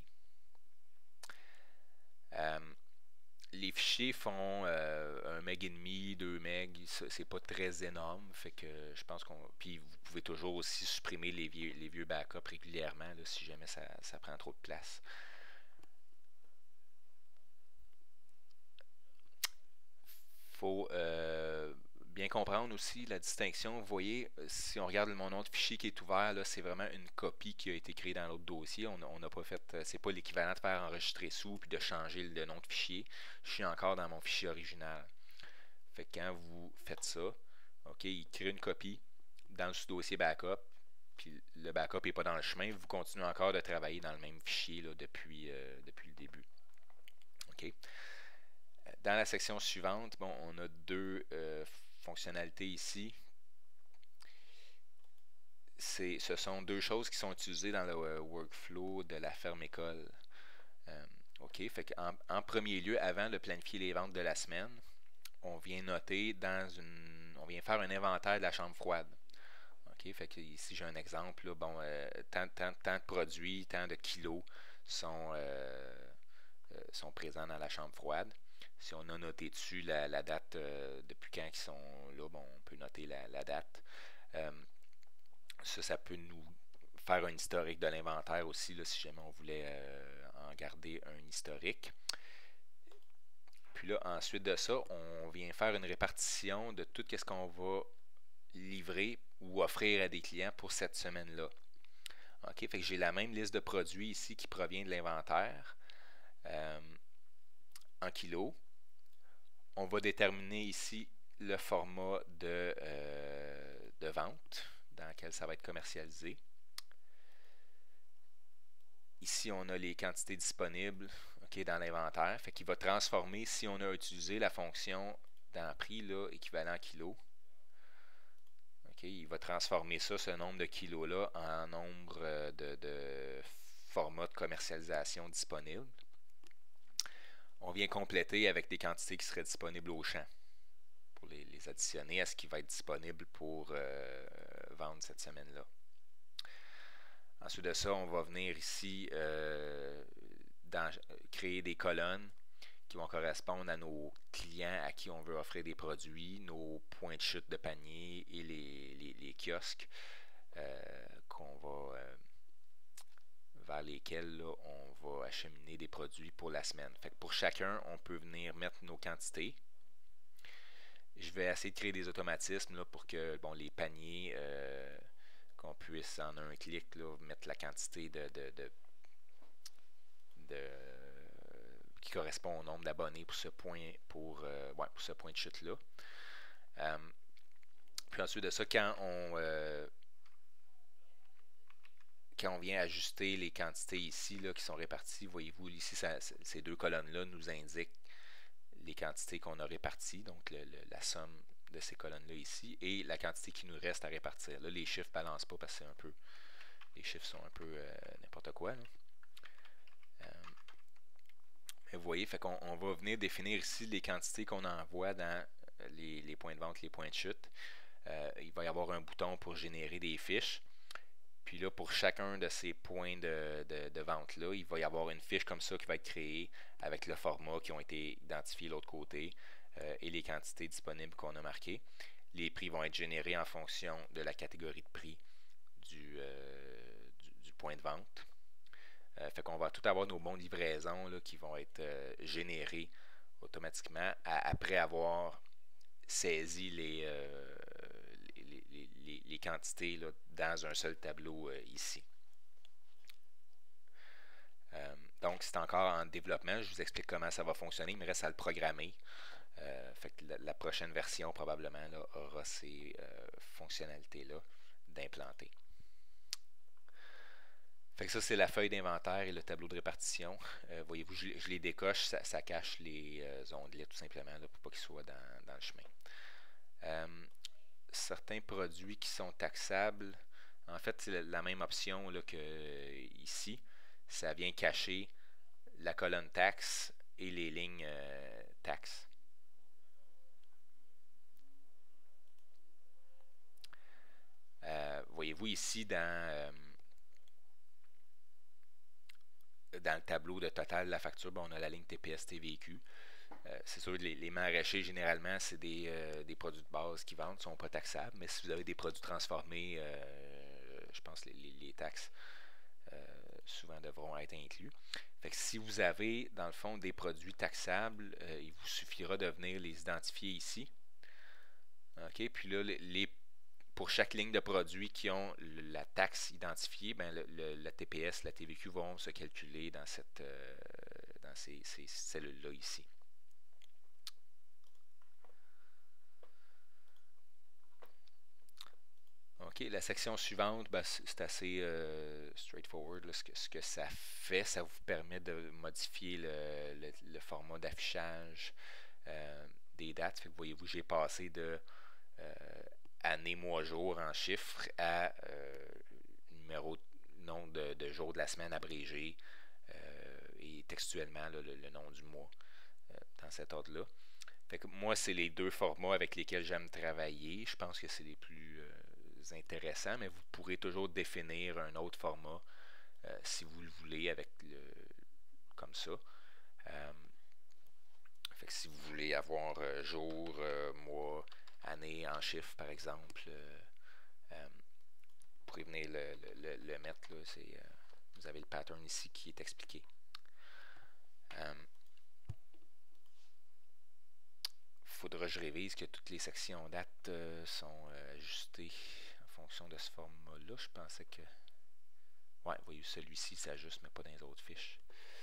Euh, les fichiers font euh, un meg et demi, deux meg, c'est pas très énorme, fait que je pense qu'on. Puis vous pouvez toujours aussi supprimer les vieux, les vieux backups régulièrement là, si jamais ça, ça prend trop de place. Faut euh, bien comprendre aussi la distinction. Vous voyez, si on regarde mon nom de fichier qui est ouvert, là, c'est vraiment une copie qui a été créée dans l'autre dossier. On n'a pas fait, c'est pas l'équivalent de faire enregistrer sous puis de changer le nom de fichier. Je suis encore dans mon fichier original. Fait que quand vous faites ça, OK, il crée une copie dans le sous-dossier backup, puis le backup n'est pas dans le chemin, vous continuez encore de travailler dans le même fichier là, depuis, euh, depuis le début. OK. Dans la section suivante, bon, on a deux euh, fonctionnalités ici. Ce sont deux choses qui sont utilisées dans le euh, workflow de la ferme école. Euh, OK, fait qu'en en premier lieu, avant de planifier les ventes de la semaine, on vient noter dans une. On vient faire un inventaire de la chambre froide. OK, fait que ici j'ai un exemple. Là, bon, euh, tant, tant, tant de produits, tant de kilos sont, euh, euh, sont présents dans la chambre froide. Si on a noté dessus la, la date euh, depuis quand ils sont là, bon, on peut noter la, la date. Euh, ça, ça peut nous faire un historique de l'inventaire aussi, là, si jamais on voulait euh, en garder un historique. Puis là, ensuite de ça, on vient faire une répartition de tout ce qu'on va livrer ou offrir à des clients pour cette semaine-là. OK, fait que j'ai la même liste de produits ici qui provient de l'inventaire euh, en kilos. On va déterminer ici le format de, euh, de vente dans lequel ça va être commercialisé. Ici, on a les quantités disponibles okay, dans l'inventaire. Fait qu'il va transformer, si on a utilisé la fonction dans prix là, équivalent kilo, okay, il va transformer ça, ce nombre de kilos-là, en nombre de, de formats de commercialisation disponibles. On vient compléter avec des quantités qui seraient disponibles au champ pour les, les additionner à ce qui va être disponible pour euh, vendre cette semaine-là. Ensuite de ça, on va venir ici euh, dans, créer des colonnes qui vont correspondre à nos clients à qui on veut offrir des produits, nos points de chute de panier et les, les, les kiosques euh, qu'on va euh, vers lesquels là, on va acheminer des produits pour la semaine. Fait que pour chacun, on peut venir mettre nos quantités. Je vais essayer de créer des automatismes là, pour que bon, les paniers, euh, qu'on puisse en un clic là, mettre la quantité de, de, de, de qui correspond au nombre d'abonnés pour ce point pour, euh, ouais, pour ce point de chute là. Euh, puis ensuite de ça, quand on euh, quand on vient ajuster les quantités ici là, qui sont réparties, voyez-vous ici ça, ces deux colonnes là nous indiquent les quantités qu'on a réparties, donc le, le, la somme de ces colonnes-là ici, et la quantité qui nous reste à répartir. Là, les chiffres ne balancent pas parce que c'est un peu. Les chiffres sont un peu euh, n'importe quoi. Là. Euh, mais vous voyez, fait qu'on on va venir définir ici les quantités qu'on envoie dans les, les points de vente, les points de chute. Euh, il va y avoir un bouton pour générer des fiches. Puis là, pour chacun de ces points de, de, de vente-là, il va y avoir une fiche comme ça qui va être créée avec le format qui ont été identifiés de l'autre côté euh, et les quantités disponibles qu'on a marquées. Les prix vont être générés en fonction de la catégorie de prix du, euh, du, du point de vente. Euh, fait qu'on va tout avoir nos bons de livraison là, qui vont être euh, générés automatiquement à, après avoir saisi les, euh, les, les, les, les quantités là, dans un seul tableau euh, ici. Euh, donc c'est encore en développement. Je vous explique comment ça va fonctionner. Il me reste à le programmer. Euh, fait que la, la prochaine version, probablement, là, aura ces euh, fonctionnalités-là d'implanter. Fait que ça, c'est la feuille d'inventaire et le tableau de répartition. Euh, voyez-vous, je, je les décoche, ça, ça cache les euh, onglets tout simplement là, pour pas qu'ils soient dans, dans le chemin. Euh, certains produits qui sont taxables, en fait, c'est la, la même option là, que euh, ici. Ça vient cacher la colonne taxe et les lignes euh, taxes. Euh, voyez-vous ici dans, euh, dans le tableau de total de la facture, bon, on a la ligne T P S T V Q. Euh, c'est sûr, les, les maraîchers, généralement, c'est des, euh, des produits de base qui vendent, ne sont pas taxables, mais si vous avez des produits transformés, euh, je pense que les, les, les taxes euh, souvent devront être inclus. Fait que si vous avez, dans le fond, des produits taxables, euh, il vous suffira de venir les identifier ici. OK? Puis là, les, pour chaque ligne de produits qui ont la taxe identifiée, ben le, le, la T P S, la T V Q vont se calculer dans, cette, euh, dans ces, ces cellules-là ici. OK, la section suivante, ben, c'est assez euh, straightforward. Là, ce, que, ce que ça fait, ça vous permet de modifier le, le, le format d'affichage euh, des dates. Fait que voyez-vous, j'ai passé de euh, année, mois, jour en chiffres à euh, numéro, nom de, de jour de la semaine abrégé euh, et textuellement là, le, le nom du mois euh, dans cet ordre-là. Fait que moi, c'est les deux formats avec lesquels j'aime travailler. Je pense que c'est les plus euh, intéressants, mais vous pourrez toujours définir un autre format euh, si vous le voulez avec le comme ça. Euh, fait que si vous voulez avoir euh, jour, euh, mois, année en chiffres, par exemple, euh, euh, vous pourrez venir le, le, le mettre. Là, c'est, euh, vous avez le pattern ici qui est expliqué. Euh, faudra que je révise que toutes les sections dates euh, sont euh, ajustées en fonction de ce format-là. Je pensais que... Ouais, vous voyez, celui-ci s'ajuste, mais pas dans les autres fiches.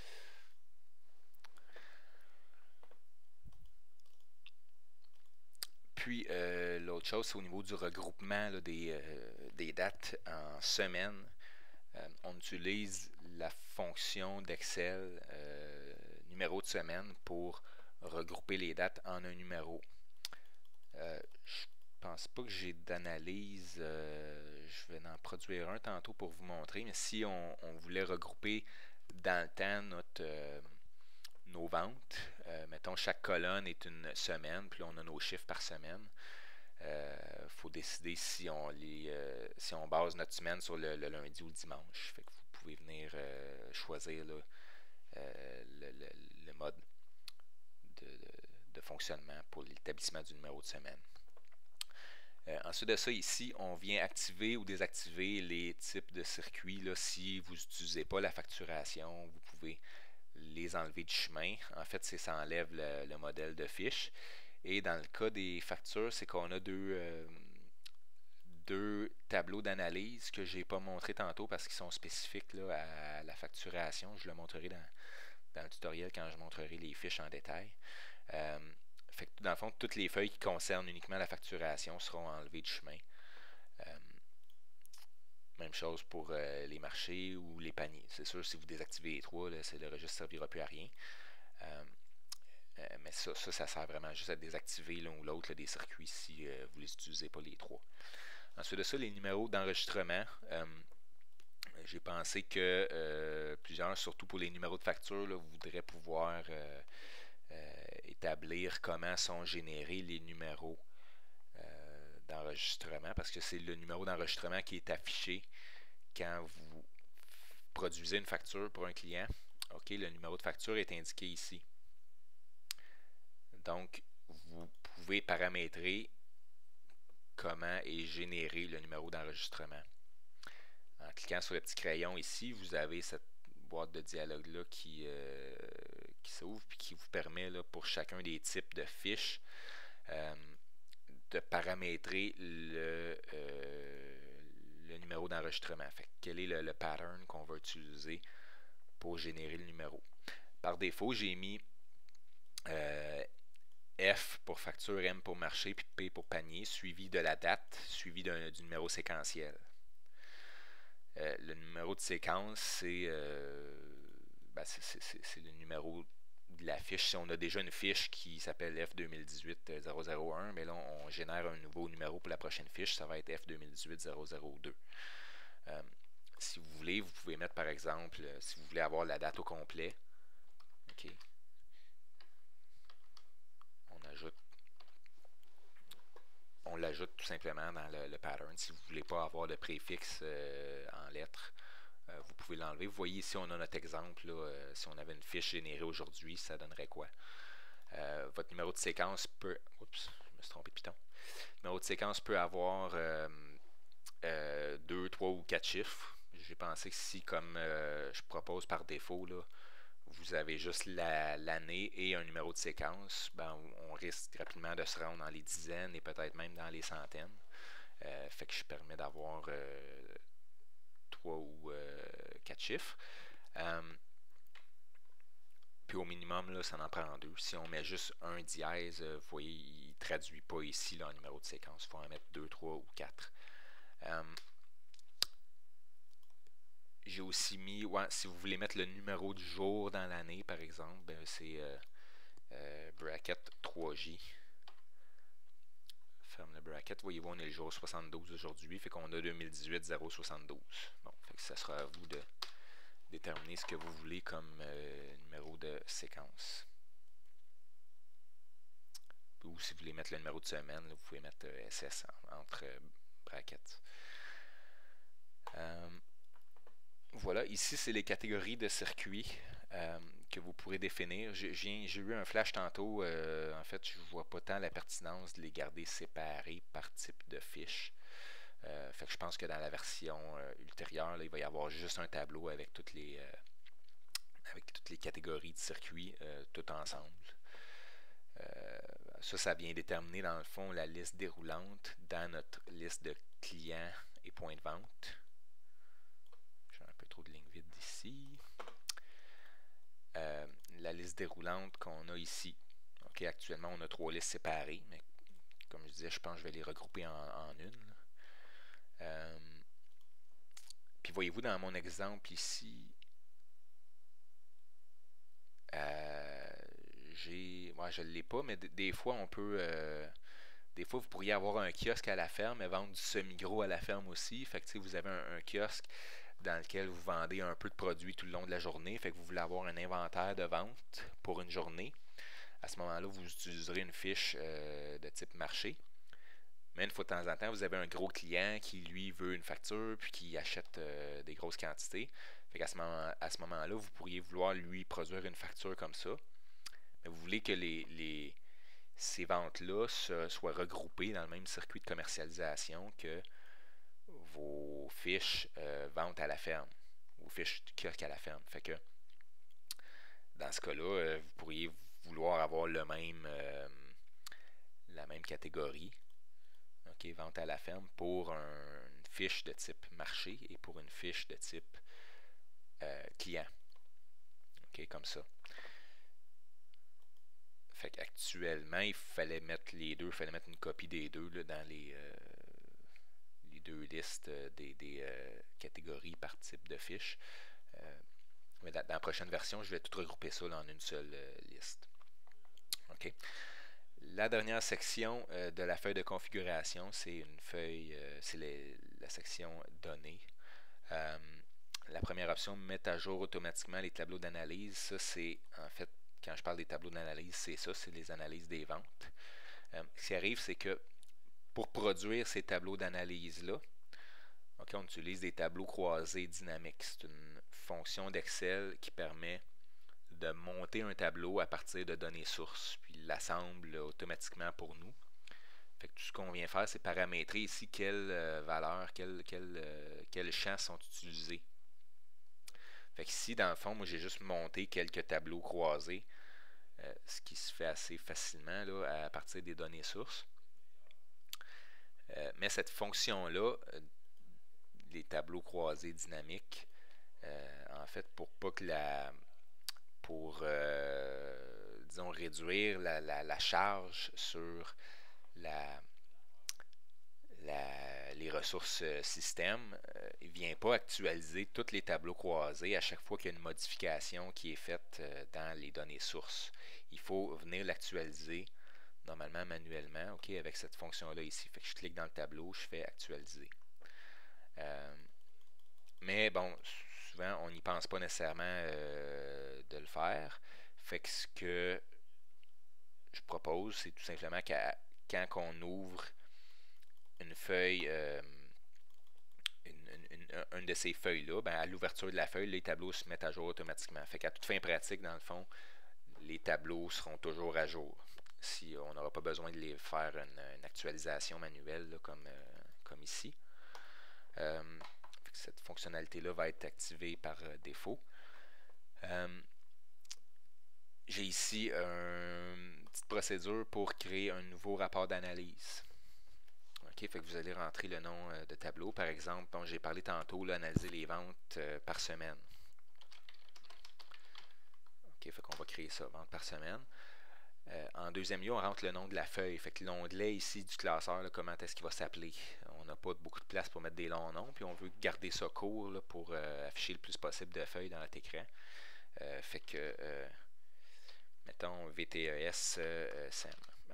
Puis, euh, l'autre chose, c'est au niveau du regroupement là, des, euh, des dates en semaines. Euh, on utilise la fonction d'Excel euh, numéro de semaine pour regrouper les dates en un numéro. Euh, je pense pas que j'ai d'analyse. Euh, je vais en produire un tantôt pour vous montrer. Mais si on, on voulait regrouper dans le temps notre, euh, nos ventes, euh, mettons chaque colonne est une semaine, puis là on a nos chiffres par semaine. Il euh, faut décider si on, les, euh, si on base notre semaine sur le, le lundi ou le dimanche. Fait que vous pouvez venir euh, choisir là, euh, le, le, le mode de, de, de fonctionnement pour l'établissement du numéro de semaine. Euh, ensuite de ça, ici, on vient activer ou désactiver les types de circuits. Là, si vous n'utilisez pas la facturation, vous pouvez les enlever du chemin. En fait, c'est ça enlève le, le modèle de fiche. Et dans le cas des factures, c'est qu'on a deux, euh, deux tableaux d'analyse que je n'ai pas montré tantôt parce qu'ils sont spécifiques là, à la facturation. Je le montrerai dans, dans le tutoriel quand je montrerai les fiches en détail. Euh, fait que, dans le fond, toutes les feuilles qui concernent uniquement la facturation seront enlevées du chemin. Euh, même chose pour euh, les marchés ou les paniers. C'est sûr, si vous désactivez les trois, là, le registre ne servira plus à rien. Euh, euh, mais ça, ça, ça sert vraiment juste à désactiver l'un ou l'autre des circuits si euh, vous ne les utilisez pas les trois. Ensuite de ça, les numéros d'enregistrement. Euh, j'ai pensé que euh, plusieurs, surtout pour les numéros de facture, là, voudraient pouvoir euh, euh, établir comment sont générés les numéros euh, d'enregistrement, parce que c'est le numéro d'enregistrement qui est affiché quand vous produisez une facture pour un client. OK, le numéro de facture est indiqué ici. Donc, vous pouvez paramétrer comment est généré le numéro d'enregistrement. En cliquant sur le petit crayon ici, vous avez cette boîte de dialogue-là qui, euh, qui s'ouvre et qui vous permet là, pour chacun des types de fiches euh, de paramétrer le, euh, le numéro d'enregistrement. Fait quel est le, le pattern qu'on va utiliser pour générer le numéro. Par défaut, j'ai mis euh, F pour facture, M pour marché, puis P pour panier, suivi de la date, suivi du numéro séquentiel. Euh, le numéro de séquence, c'est euh, ben le numéro de la fiche. Si on a déjà une fiche qui s'appelle F deux mille dix-huit zéro zéro un, mais là, on génère un nouveau numéro pour la prochaine fiche, ça va être F deux mille dix-huit zéro zéro deux. Euh, si vous voulez, vous pouvez mettre par exemple, si vous voulez avoir la date au complet, ok, on ajoute on l'ajoute tout simplement dans le, le pattern. Si vous ne voulez pas avoir de préfixe euh, en lettres, euh, vous pouvez l'enlever. Vous voyez ici, on a notre exemple. Là, euh, si on avait une fiche générée aujourd'hui, ça donnerait quoi? Euh, votre numéro de séquence peut... Oups, je me suis trompé de piton. Le numéro de séquence peut avoir euh, euh, deux, trois ou quatre chiffres. J'ai pensé que si, comme euh, je propose par défaut, là, vous avez juste l'année la, et un numéro de séquence, ben, on risque rapidement de se rendre dans les dizaines et peut-être même dans les centaines. Euh, fait que je permets d'avoir euh, trois ou euh, quatre chiffres. Euh, puis au minimum, là, ça en prend deux. Si on met juste un dièse, vous voyez, il ne traduit pas ici là, en numéro de séquence. Il faut en mettre deux, trois ou quatre. Euh, J'ai aussi mis, ouais, si vous voulez mettre le numéro du jour dans l'année, par exemple, ben, c'est euh, euh, bracket trois J. Ferme le bracket. Voyez-vous, on est le jour soixante-douze aujourd'hui, fait qu'on a deux mille dix-huit zéro soixante-douze. Bon, fait que ça sera à vous de déterminer ce que vous voulez comme euh, numéro de séquence. Ou si vous voulez mettre le numéro de semaine, là, vous pouvez mettre euh, S S en, entre euh, brackets. Euh, Voilà, ici c'est les catégories de circuits euh, que vous pourrez définir. J'ai eu un flash tantôt, euh, en fait je ne vois pas tant la pertinence de les garder séparés par type de fiche. Euh, fait que je pense que dans la version euh, ultérieure, là, il va y avoir juste un tableau avec toutes les, euh, avec toutes les catégories de circuits euh, tout ensemble. Euh, ça, ça vient déterminer dans le fond la liste déroulante dans notre liste de clients et points de vente. Trop de lignes vides ici. Euh, la liste déroulante qu'on a ici. Okay, actuellement, on a trois listes séparées, mais comme je disais, je pense que je vais les regrouper en, en une. Euh, puis voyez-vous, dans mon exemple ici, euh, j'ai. Moi, ouais, je ne l'ai pas, mais des fois, on peut. Euh, des fois, vous pourriez avoir un kiosque à la ferme et vendre du semi-gros à la ferme aussi. Fait que vous avez un, un kiosque dans lequel vous vendez un peu de produits tout le long de la journée. Fait que vous voulez avoir un inventaire de vente pour une journée. À ce moment-là, vous utiliserez une fiche euh, de type marché. Mais une fois de temps en temps, vous avez un gros client qui, lui, veut une facture puis qui achète euh, des grosses quantités. Fait qu'à ce moment, à ce moment-là, vous pourriez vouloir lui produire une facture comme ça. Mais vous voulez que les, les, ces ventes-là soient regroupées dans le même circuit de commercialisation que vos fiches euh, vente à la ferme, vos fiches de kiosque à la ferme. Fait que dans ce cas-là, euh, vous pourriez vouloir avoir le même euh, la même catégorie, ok, vente à la ferme, pour un, une fiche de type marché et pour une fiche de type euh, client. Ok, comme ça. Fait qu'actuellement, il fallait mettre les deux, il fallait mettre une copie des deux là, dans les euh, deux listes des, des euh, catégories par type de fiche. Euh, mais dans, dans la prochaine version, je vais tout regrouper ça dans une seule euh, liste. OK. La dernière section euh, de la feuille de configuration, c'est une feuille, euh, c'est la section données. Euh, la première option, mettre à jour automatiquement les tableaux d'analyse. Ça, c'est en fait, quand je parle des tableaux d'analyse, c'est ça, c'est les analyses des ventes. Euh, ce qui arrive, c'est que pour produire ces tableaux d'analyse-là, okay, on utilise des tableaux croisés dynamiques. C'est une fonction d'Excel qui permet de monter un tableau à partir de données sources, puis il l'assemble automatiquement pour nous. Fait que tout ce qu'on vient faire, c'est paramétrer ici quelles euh, valeurs, quels, quels, euh, quels champs sont utilisés. Fait qu'ici, dans le fond, moi j'ai juste monté quelques tableaux croisés, euh, ce qui se fait assez facilement là, à partir des données sources. Euh, mais cette fonction-là, euh, les tableaux croisés dynamiques, Euh, en fait, pour pas que la. Pour, euh, disons, réduire la, la, la charge sur la, la- les ressources euh, système, euh, il ne vient pas actualiser tous les tableaux croisés à chaque fois qu'il y a une modification qui est faite euh, dans les données sources. Il faut venir l'actualiser normalement manuellement, ok, avec cette fonction-là ici. Fait que je clique dans le tableau, je fais actualiser. Euh, mais bon, souvent on n'y pense pas nécessairement euh, de le faire. Fait que ce que je propose, c'est tout simplement qu'à quand on ouvre une feuille, euh, une, une, une, une de ces feuilles-là, ben à l'ouverture de la feuille, les tableaux se mettent à jour automatiquement. Fait qu'à toute fin pratique, dans le fond, les tableaux seront toujours à jour. Si on n'aura pas besoin de les faire une, une actualisation manuelle là, comme, euh, comme ici. Euh, cette fonctionnalité-là va être activée par euh, défaut. Euh, J'ai ici une petite procédure pour créer un nouveau rapport d'analyse. OK, fait que vous allez rentrer le nom euh, de tableau. Par exemple, bon, j'ai parlé tantôt, là, analyser les ventes euh, par semaine. OK, fait qu'on va créer ça, vente par semaine. Euh, en deuxième lieu, on rentre le nom de la feuille. Fait que l'onglet ici du classeur, là, comment est-ce qu'il va s'appeler. On n'a pas beaucoup de place pour mettre des longs noms, puis on veut garder ça court là, pour euh, afficher le plus possible de feuilles dans notre écran. Euh, fait que, euh, mettons V T E S euh, S M. Bon.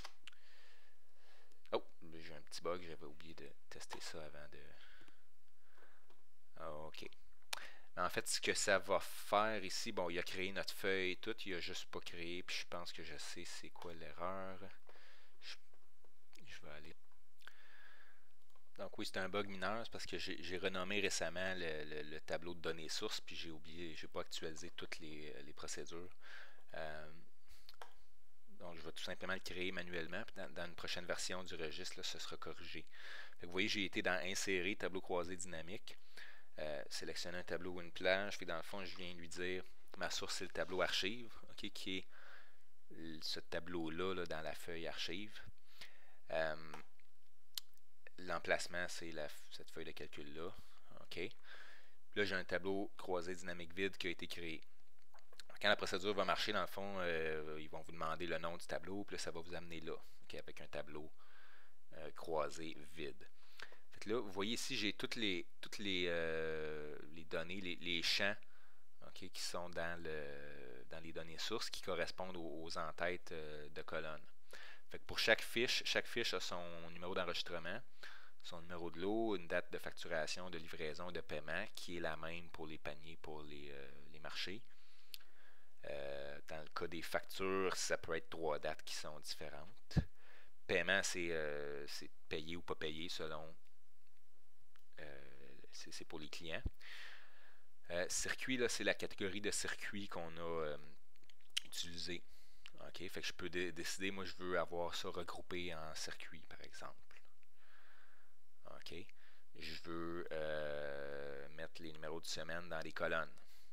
Oh, j'ai un petit bug, j'avais oublié de tester ça avant de. Ah, ok. Mais en fait, ce que ça va faire ici, bon, il a créé notre feuille et tout, il a juste pas créé, puis je pense que je sais c'est quoi l'erreur. Je, je vais aller. Donc oui, c'est un bug mineur, c'est parce que j'ai renommé récemment le, le, le, tableau de données sources, puis j'ai oublié, j'ai pas actualisé toutes les, les procédures. Euh, donc je vais tout simplement le créer manuellement, puis dans, dans une prochaine version du registre, là, ce sera corrigé. Fait que vous voyez, j'ai été dans Insérer, tableau croisé dynamique. Euh, sélectionner un tableau ou une plage. Puis dans le fond, je viens lui dire ma source, c'est le tableau archive, okay, qui est ce tableau-là là, dans la feuille archive. Euh, L'emplacement, c'est cette feuille de calcul-là. OK. Puis là, j'ai un tableau croisé dynamique vide qui a été créé. Quand la procédure va marcher, dans le fond, euh, ils vont vous demander le nom du tableau, puis là, ça va vous amener là, okay, avec un tableau euh, croisé vide. Fait que là, vous voyez ici, j'ai toutes les, toutes les, euh, les données, les, les champs okay, qui sont dans, le, dans les données sources qui correspondent aux, aux entêtes euh, de colonnes. Fait que pour chaque fiche, chaque fiche a son numéro d'enregistrement, son numéro de lot, une date de facturation, de livraison, de paiement, qui est la même pour les paniers, pour les, euh, les marchés. Euh, dans le cas des factures, ça peut être trois dates qui sont différentes. Paiement, c'est euh, payé ou pas payé selon. Euh, c'est pour les clients. Euh, circuit, c'est la catégorie de circuit qu'on a euh, utilisé. OK, fait que je peux dé décider, moi je veux avoir ça regroupé en circuit, par exemple. OK. Je veux euh, mettre les numéros de semaine dans les colonnes.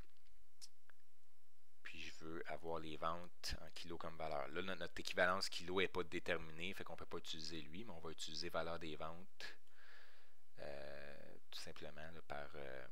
Puis je veux avoir les ventes en kilos comme valeur. Là, notre équivalence kilo n'est pas déterminée, fait qu'on ne peut pas utiliser lui, mais on va utiliser valeur des ventes euh, tout simplement là, par euh,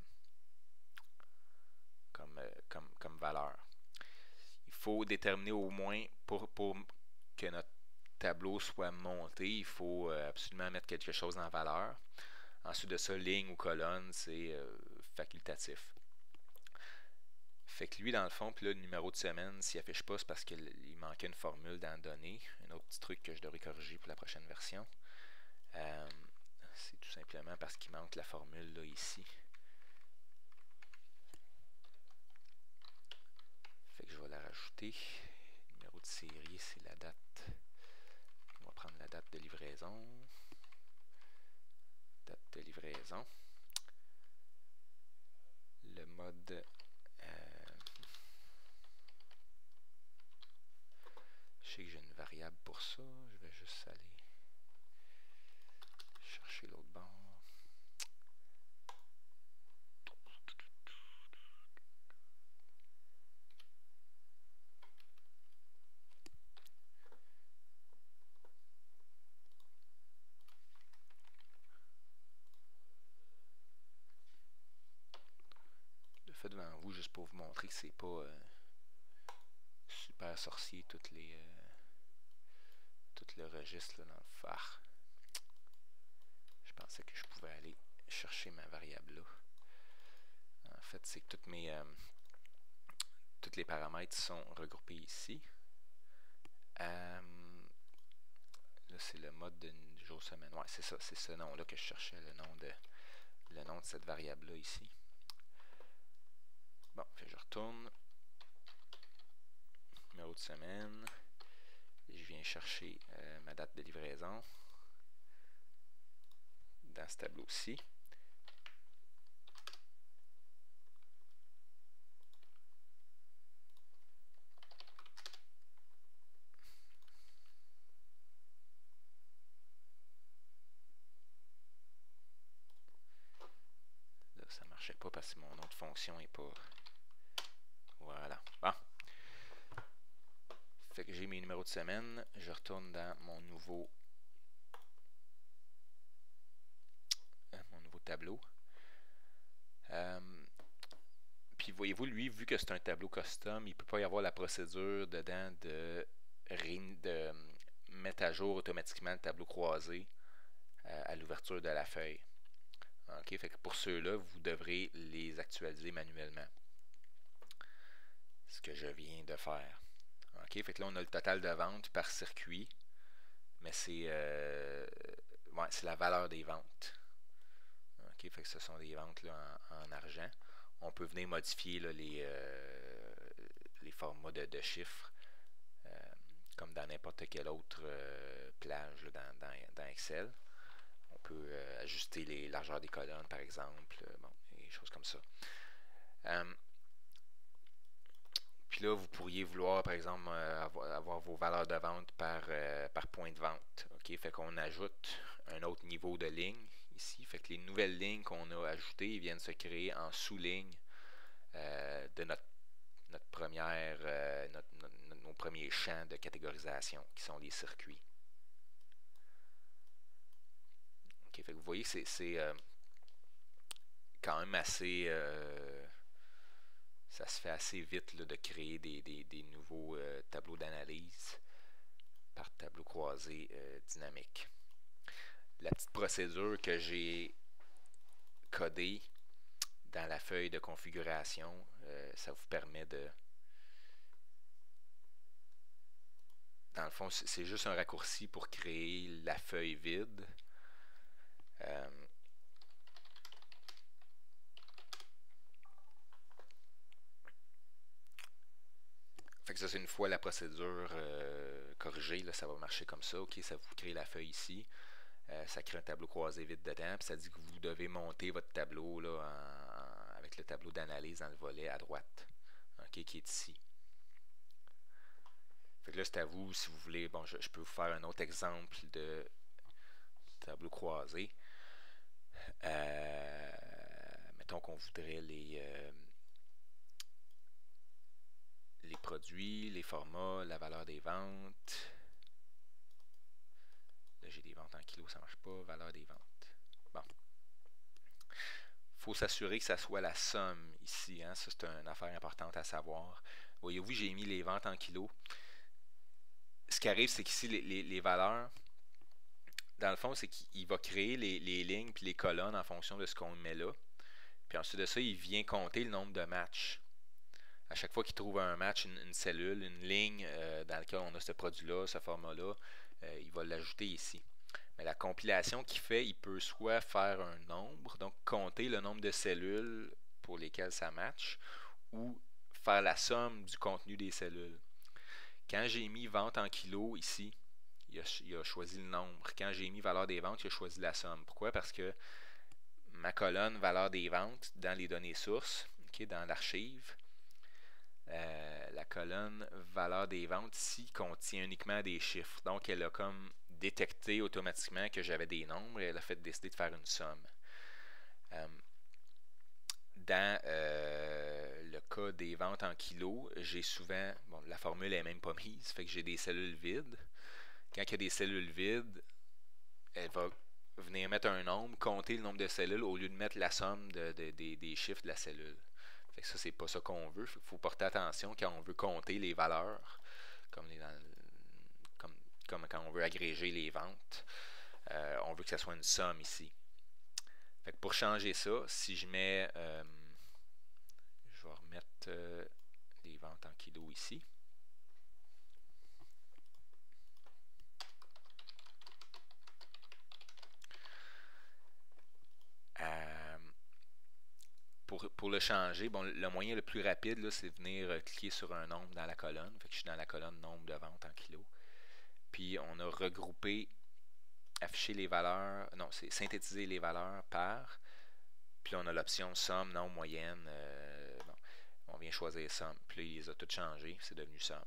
comme, euh, comme, comme valeur. Il faut déterminer au moins pour, pour que notre tableau soit monté, il faut euh, absolument mettre quelque chose en valeur. Ensuite de ça, ligne ou colonne, c'est euh, facultatif. Fait que lui, dans le fond, puis là, le numéro de semaine, s'il affiche pas, c'est parce qu'il manquait une formule dans la donnée. Un autre petit truc que je devrais corriger pour la prochaine version. Euh, c'est tout simplement parce qu'il manque la formule là, ici. Fait que je vais la rajouter. Le numéro de série, c'est la date. On va prendre la date de livraison. Date de livraison. Le mode. Euh, je sais que j'ai une variable pour ça. Je vais juste aller chercher l'autre bord. bout juste pour vous montrer que c'est pas euh, super sorcier toutes les euh, tout le registre là, dans le phare. Je pensais que je pouvais aller chercher ma variable là. En fait, c'est que toutes mes euh, tous les paramètres sont regroupés ici. Euh, là, c'est le mode de jour semaine. Ouais, c'est ça, c'est ce nom-là que je cherchais, le nom de le nom de cette variable-là ici. Bon, je retourne. Numéro de semaine. Et je viens chercher euh, ma date de livraison dans ce tableau-ci. Là, ça ne marchait pas parce que mon autre fonction n'est pas... Voilà. Bon. Fait que j'ai mes numéros de semaine. Je retourne dans mon nouveau euh, mon nouveau tableau. Euh, Puis voyez-vous, lui, vu que c'est un tableau custom, il ne peut pas y avoir la procédure dedans de, de mettre à jour automatiquement le tableau croisé euh, à l'ouverture de la feuille. OK, fait que pour ceux-là, vous devrez les actualiser manuellement. Ce que je viens de faire. OK, fait que là, on a le total de ventes par circuit, mais c'est euh, ouais, c'est la valeur des ventes. OK, fait que ce sont des ventes là, en, en argent. On peut venir modifier là, les, euh, les formats de, de chiffres, euh, comme dans n'importe quelle autre euh, plage là, dans, dans, dans Excel. On peut euh, ajuster les largeurs des colonnes, par exemple, euh, bon, des choses comme ça. Euh, Puis là, vous pourriez vouloir, par exemple, euh, avoir, avoir vos valeurs de vente par, euh, par point de vente. OK? Fait qu'on ajoute un autre niveau de ligne ici. Fait que les nouvelles lignes qu'on a ajoutées viennent se créer en sous-ligne euh, de notre, notre première, euh, notre, notre, nos premiers champs de catégorisation, qui sont les circuits. OK? Fait que vous voyez, c'est, c'est euh, quand même assez... Euh, ça se fait assez vite là, de créer des, des, des nouveaux euh, tableaux d'analyse par tableau croisé euh, dynamique. La petite procédure que j'ai codée dans la feuille de configuration, euh, ça vous permet de... Dans le fond, c'est juste un raccourci pour créer la feuille vide. Euh, Fait que ça, c'est une fois la procédure euh, corrigée, là, ça va marcher comme ça. OK, ça vous crée la feuille ici. Euh, ça crée un tableau croisé vide dedans. Puis ça dit que vous devez monter votre tableau là, en, en, avec le tableau d'analyse dans le volet à droite. OK, qui est ici. Fait que là, c'est à vous, si vous voulez. Bon, je, je peux vous faire un autre exemple de tableau croisé. Euh, mettons qu'on voudrait les... Euh, les produits, les formats, la valeur des ventes. Là, j'ai des ventes en kilos, ça ne marche pas. Valeur des ventes. Bon. Il faut s'assurer que ça soit la somme ici. Hein? Ça, c'est une affaire importante à savoir. Voyez-vous, j'ai mis les ventes en kilos. Ce qui arrive, c'est qu'ici, les, les, les valeurs, dans le fond, c'est qu'il va créer les, les lignes puis les colonnes en fonction de ce qu'on met là. Puis ensuite de ça, il vient compter le nombre de matchs. À chaque fois qu'il trouve un match, une, une cellule, une ligne euh, dans laquelle on a ce produit-là, ce format-là, euh, il va l'ajouter ici. Mais la compilation qu'il fait, il peut soit faire un nombre, donc compter le nombre de cellules pour lesquelles ça match, ou faire la somme du contenu des cellules. Quand j'ai mis vente en kilos ici, il a, il a choisi le nombre. Quand j'ai mis valeur des ventes, il a choisi la somme. Pourquoi? Parce que ma colonne valeur des ventes dans les données sources, okay, dans l'archive, Euh, la colonne valeur des ventes ici contient uniquement des chiffres. Donc, elle a comme détecté automatiquement que j'avais des nombres et elle a fait décider de faire une somme. Euh, dans euh, le cas des ventes en kilos, j'ai souvent, bon, la formule n'est même pas mise, fait que j'ai des cellules vides. Quand il y a des cellules vides, elle va venir mettre un nombre, compter le nombre de cellules au lieu de mettre la somme de, de, de, des chiffres de la cellule. Fait que ça, c'est pas ça qu'on veut. Il faut porter attention quand on veut compter les valeurs, comme, les, dans, comme, comme quand on veut agréger les ventes. Euh, on veut que ça soit une somme ici. Fait que pour changer ça, si je mets, euh, je vais remettre euh, les ventes en kilos ici. Euh, pour, pour le changer, bon, le moyen le plus rapide, c'est de venir euh, cliquer sur un nombre dans la colonne. Fait que je suis dans la colonne nombre de ventes en kilos. Puis on a regroupé, afficher les valeurs, non, c'est synthétiser les valeurs par. Puis là, on a l'option somme, non, moyenne. Euh, bon, on vient choisir somme. Puis là, il les a toutes changées. C'est devenu somme.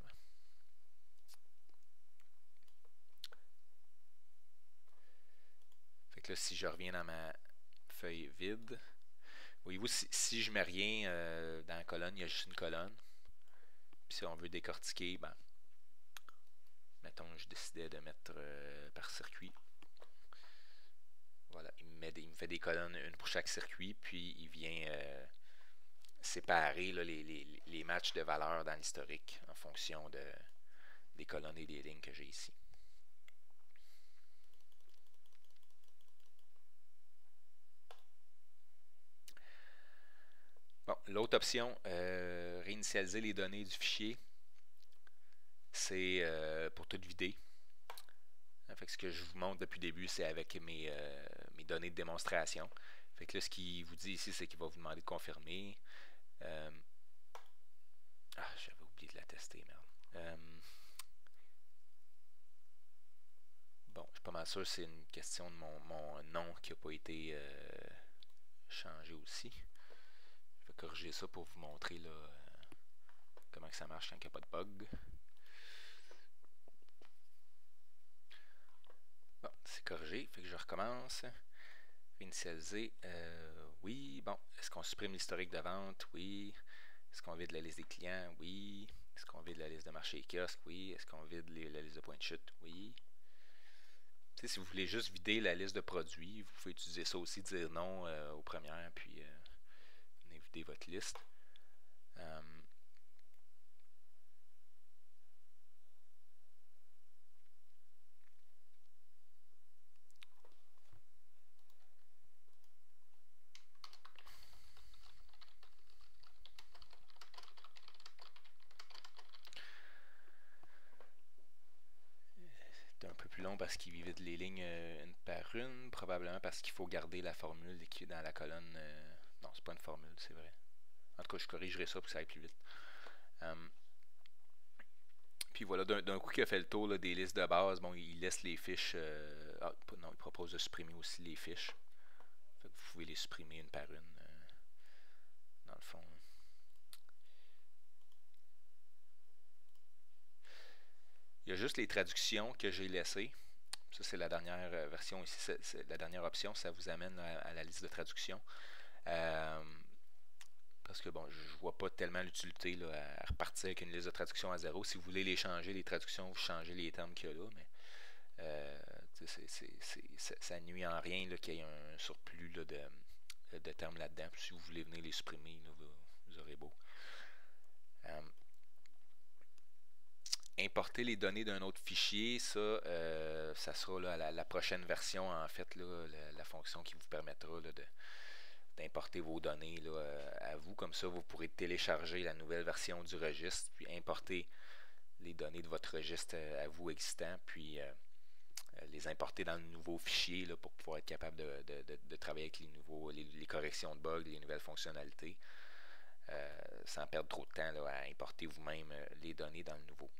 Fait que là, si je reviens dans ma feuille vide, voyez-vous, si, si je mets rien euh, dans la colonne, il y a juste une colonne. Puis si on veut décortiquer, ben, mettons, je décidais de mettre euh, par circuit. Voilà, il me, met des, il me fait des colonnes, une pour chaque circuit, puis il vient euh, séparer là, les, les, les matchs de valeurs dans l'historique en fonction de, des colonnes et des lignes que j'ai ici. Bon, l'autre option, euh, réinitialiser les données du fichier, c'est euh, pour tout vider. Fait que ce que je vous montre depuis le début, c'est avec mes, euh, mes données de démonstration. Fait que là, ce qu'il vous dit ici, c'est qu'il va vous demander de confirmer. Euh, ah, j'avais oublié de la tester, merde. Euh, bon, je suis pas mal sûr que c'est une question de mon, mon nom qui n'a pas été euh, changé aussi. Je vais corriger ça pour vous montrer là, euh, comment que ça marche quand il n'y a pas de bug. Bon, c'est corrigé, fait que je recommence. Réinitialiser, euh, oui. Bon, est-ce qu'on supprime l'historique de vente? Oui. Est-ce qu'on vide la liste des clients? Oui. Est-ce qu'on vide la liste de marché et kiosque? Oui. Est-ce qu'on vide les, la liste de points de chute? Oui. T'sais, si vous voulez juste vider la liste de produits, vous pouvez utiliser ça aussi, dire non euh, aux premières, puis euh, venez vider votre liste. Euh, C'est un peu plus long parce qu'il vide les lignes euh, une par une, probablement parce qu'il faut garder la formule qui est dans la colonne. Euh, non, c'est pas une formule, c'est vrai. En tout cas, je corrigerai ça pour que ça aille plus vite. Um, puis voilà, d'un coup qu'il a fait le tour là, des listes de base, bon, il laisse les fiches. Euh, ah, non, il propose de supprimer aussi les fiches. Fait que vous pouvez les supprimer une par une, euh, dans le fond. Il y a juste les traductions que j'ai laissées. Ça, c'est la dernière version ici. C'est la dernière option. Ça vous amène à, à la liste de traduction. Euh, parce que bon, je vois pas tellement l'utilité à repartir avec une liste de traduction à zéro. Si vous voulez les changer, les traductions, vous changez les termes qu'il y a là, mais euh, c'est, c'est, c'est, ça nuit en rien qu'il y ait un surplus là, de, de termes là-dedans. Puis si vous voulez venir les supprimer, là, vous, vous aurez beau. Euh, importer les données d'un autre fichier, ça, euh, ça sera là, la, la prochaine version, en fait, là, la, la fonction qui vous permettra là, de d'importer vos données là, à vous. Comme ça, vous pourrez télécharger la nouvelle version du registre, puis importer les données de votre registre à vous existant, puis euh, les importer dans le nouveau fichier là, pour pouvoir être capable de, de, de, de travailler avec les, nouveaux, les, les corrections de bugs, les nouvelles fonctionnalités, euh, sans perdre trop de temps là, à importer vous-même les données dans le nouveau.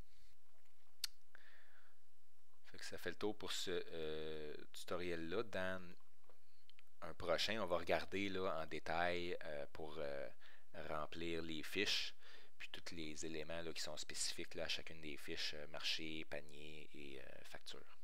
Fait que ça fait le tour pour ce euh, tutoriel-là. Dans un prochain, on va regarder là, en détail euh, pour euh, remplir les fiches, puis tous les éléments là, qui sont spécifiques là, à chacune des fiches, euh, marché, panier et euh, facture.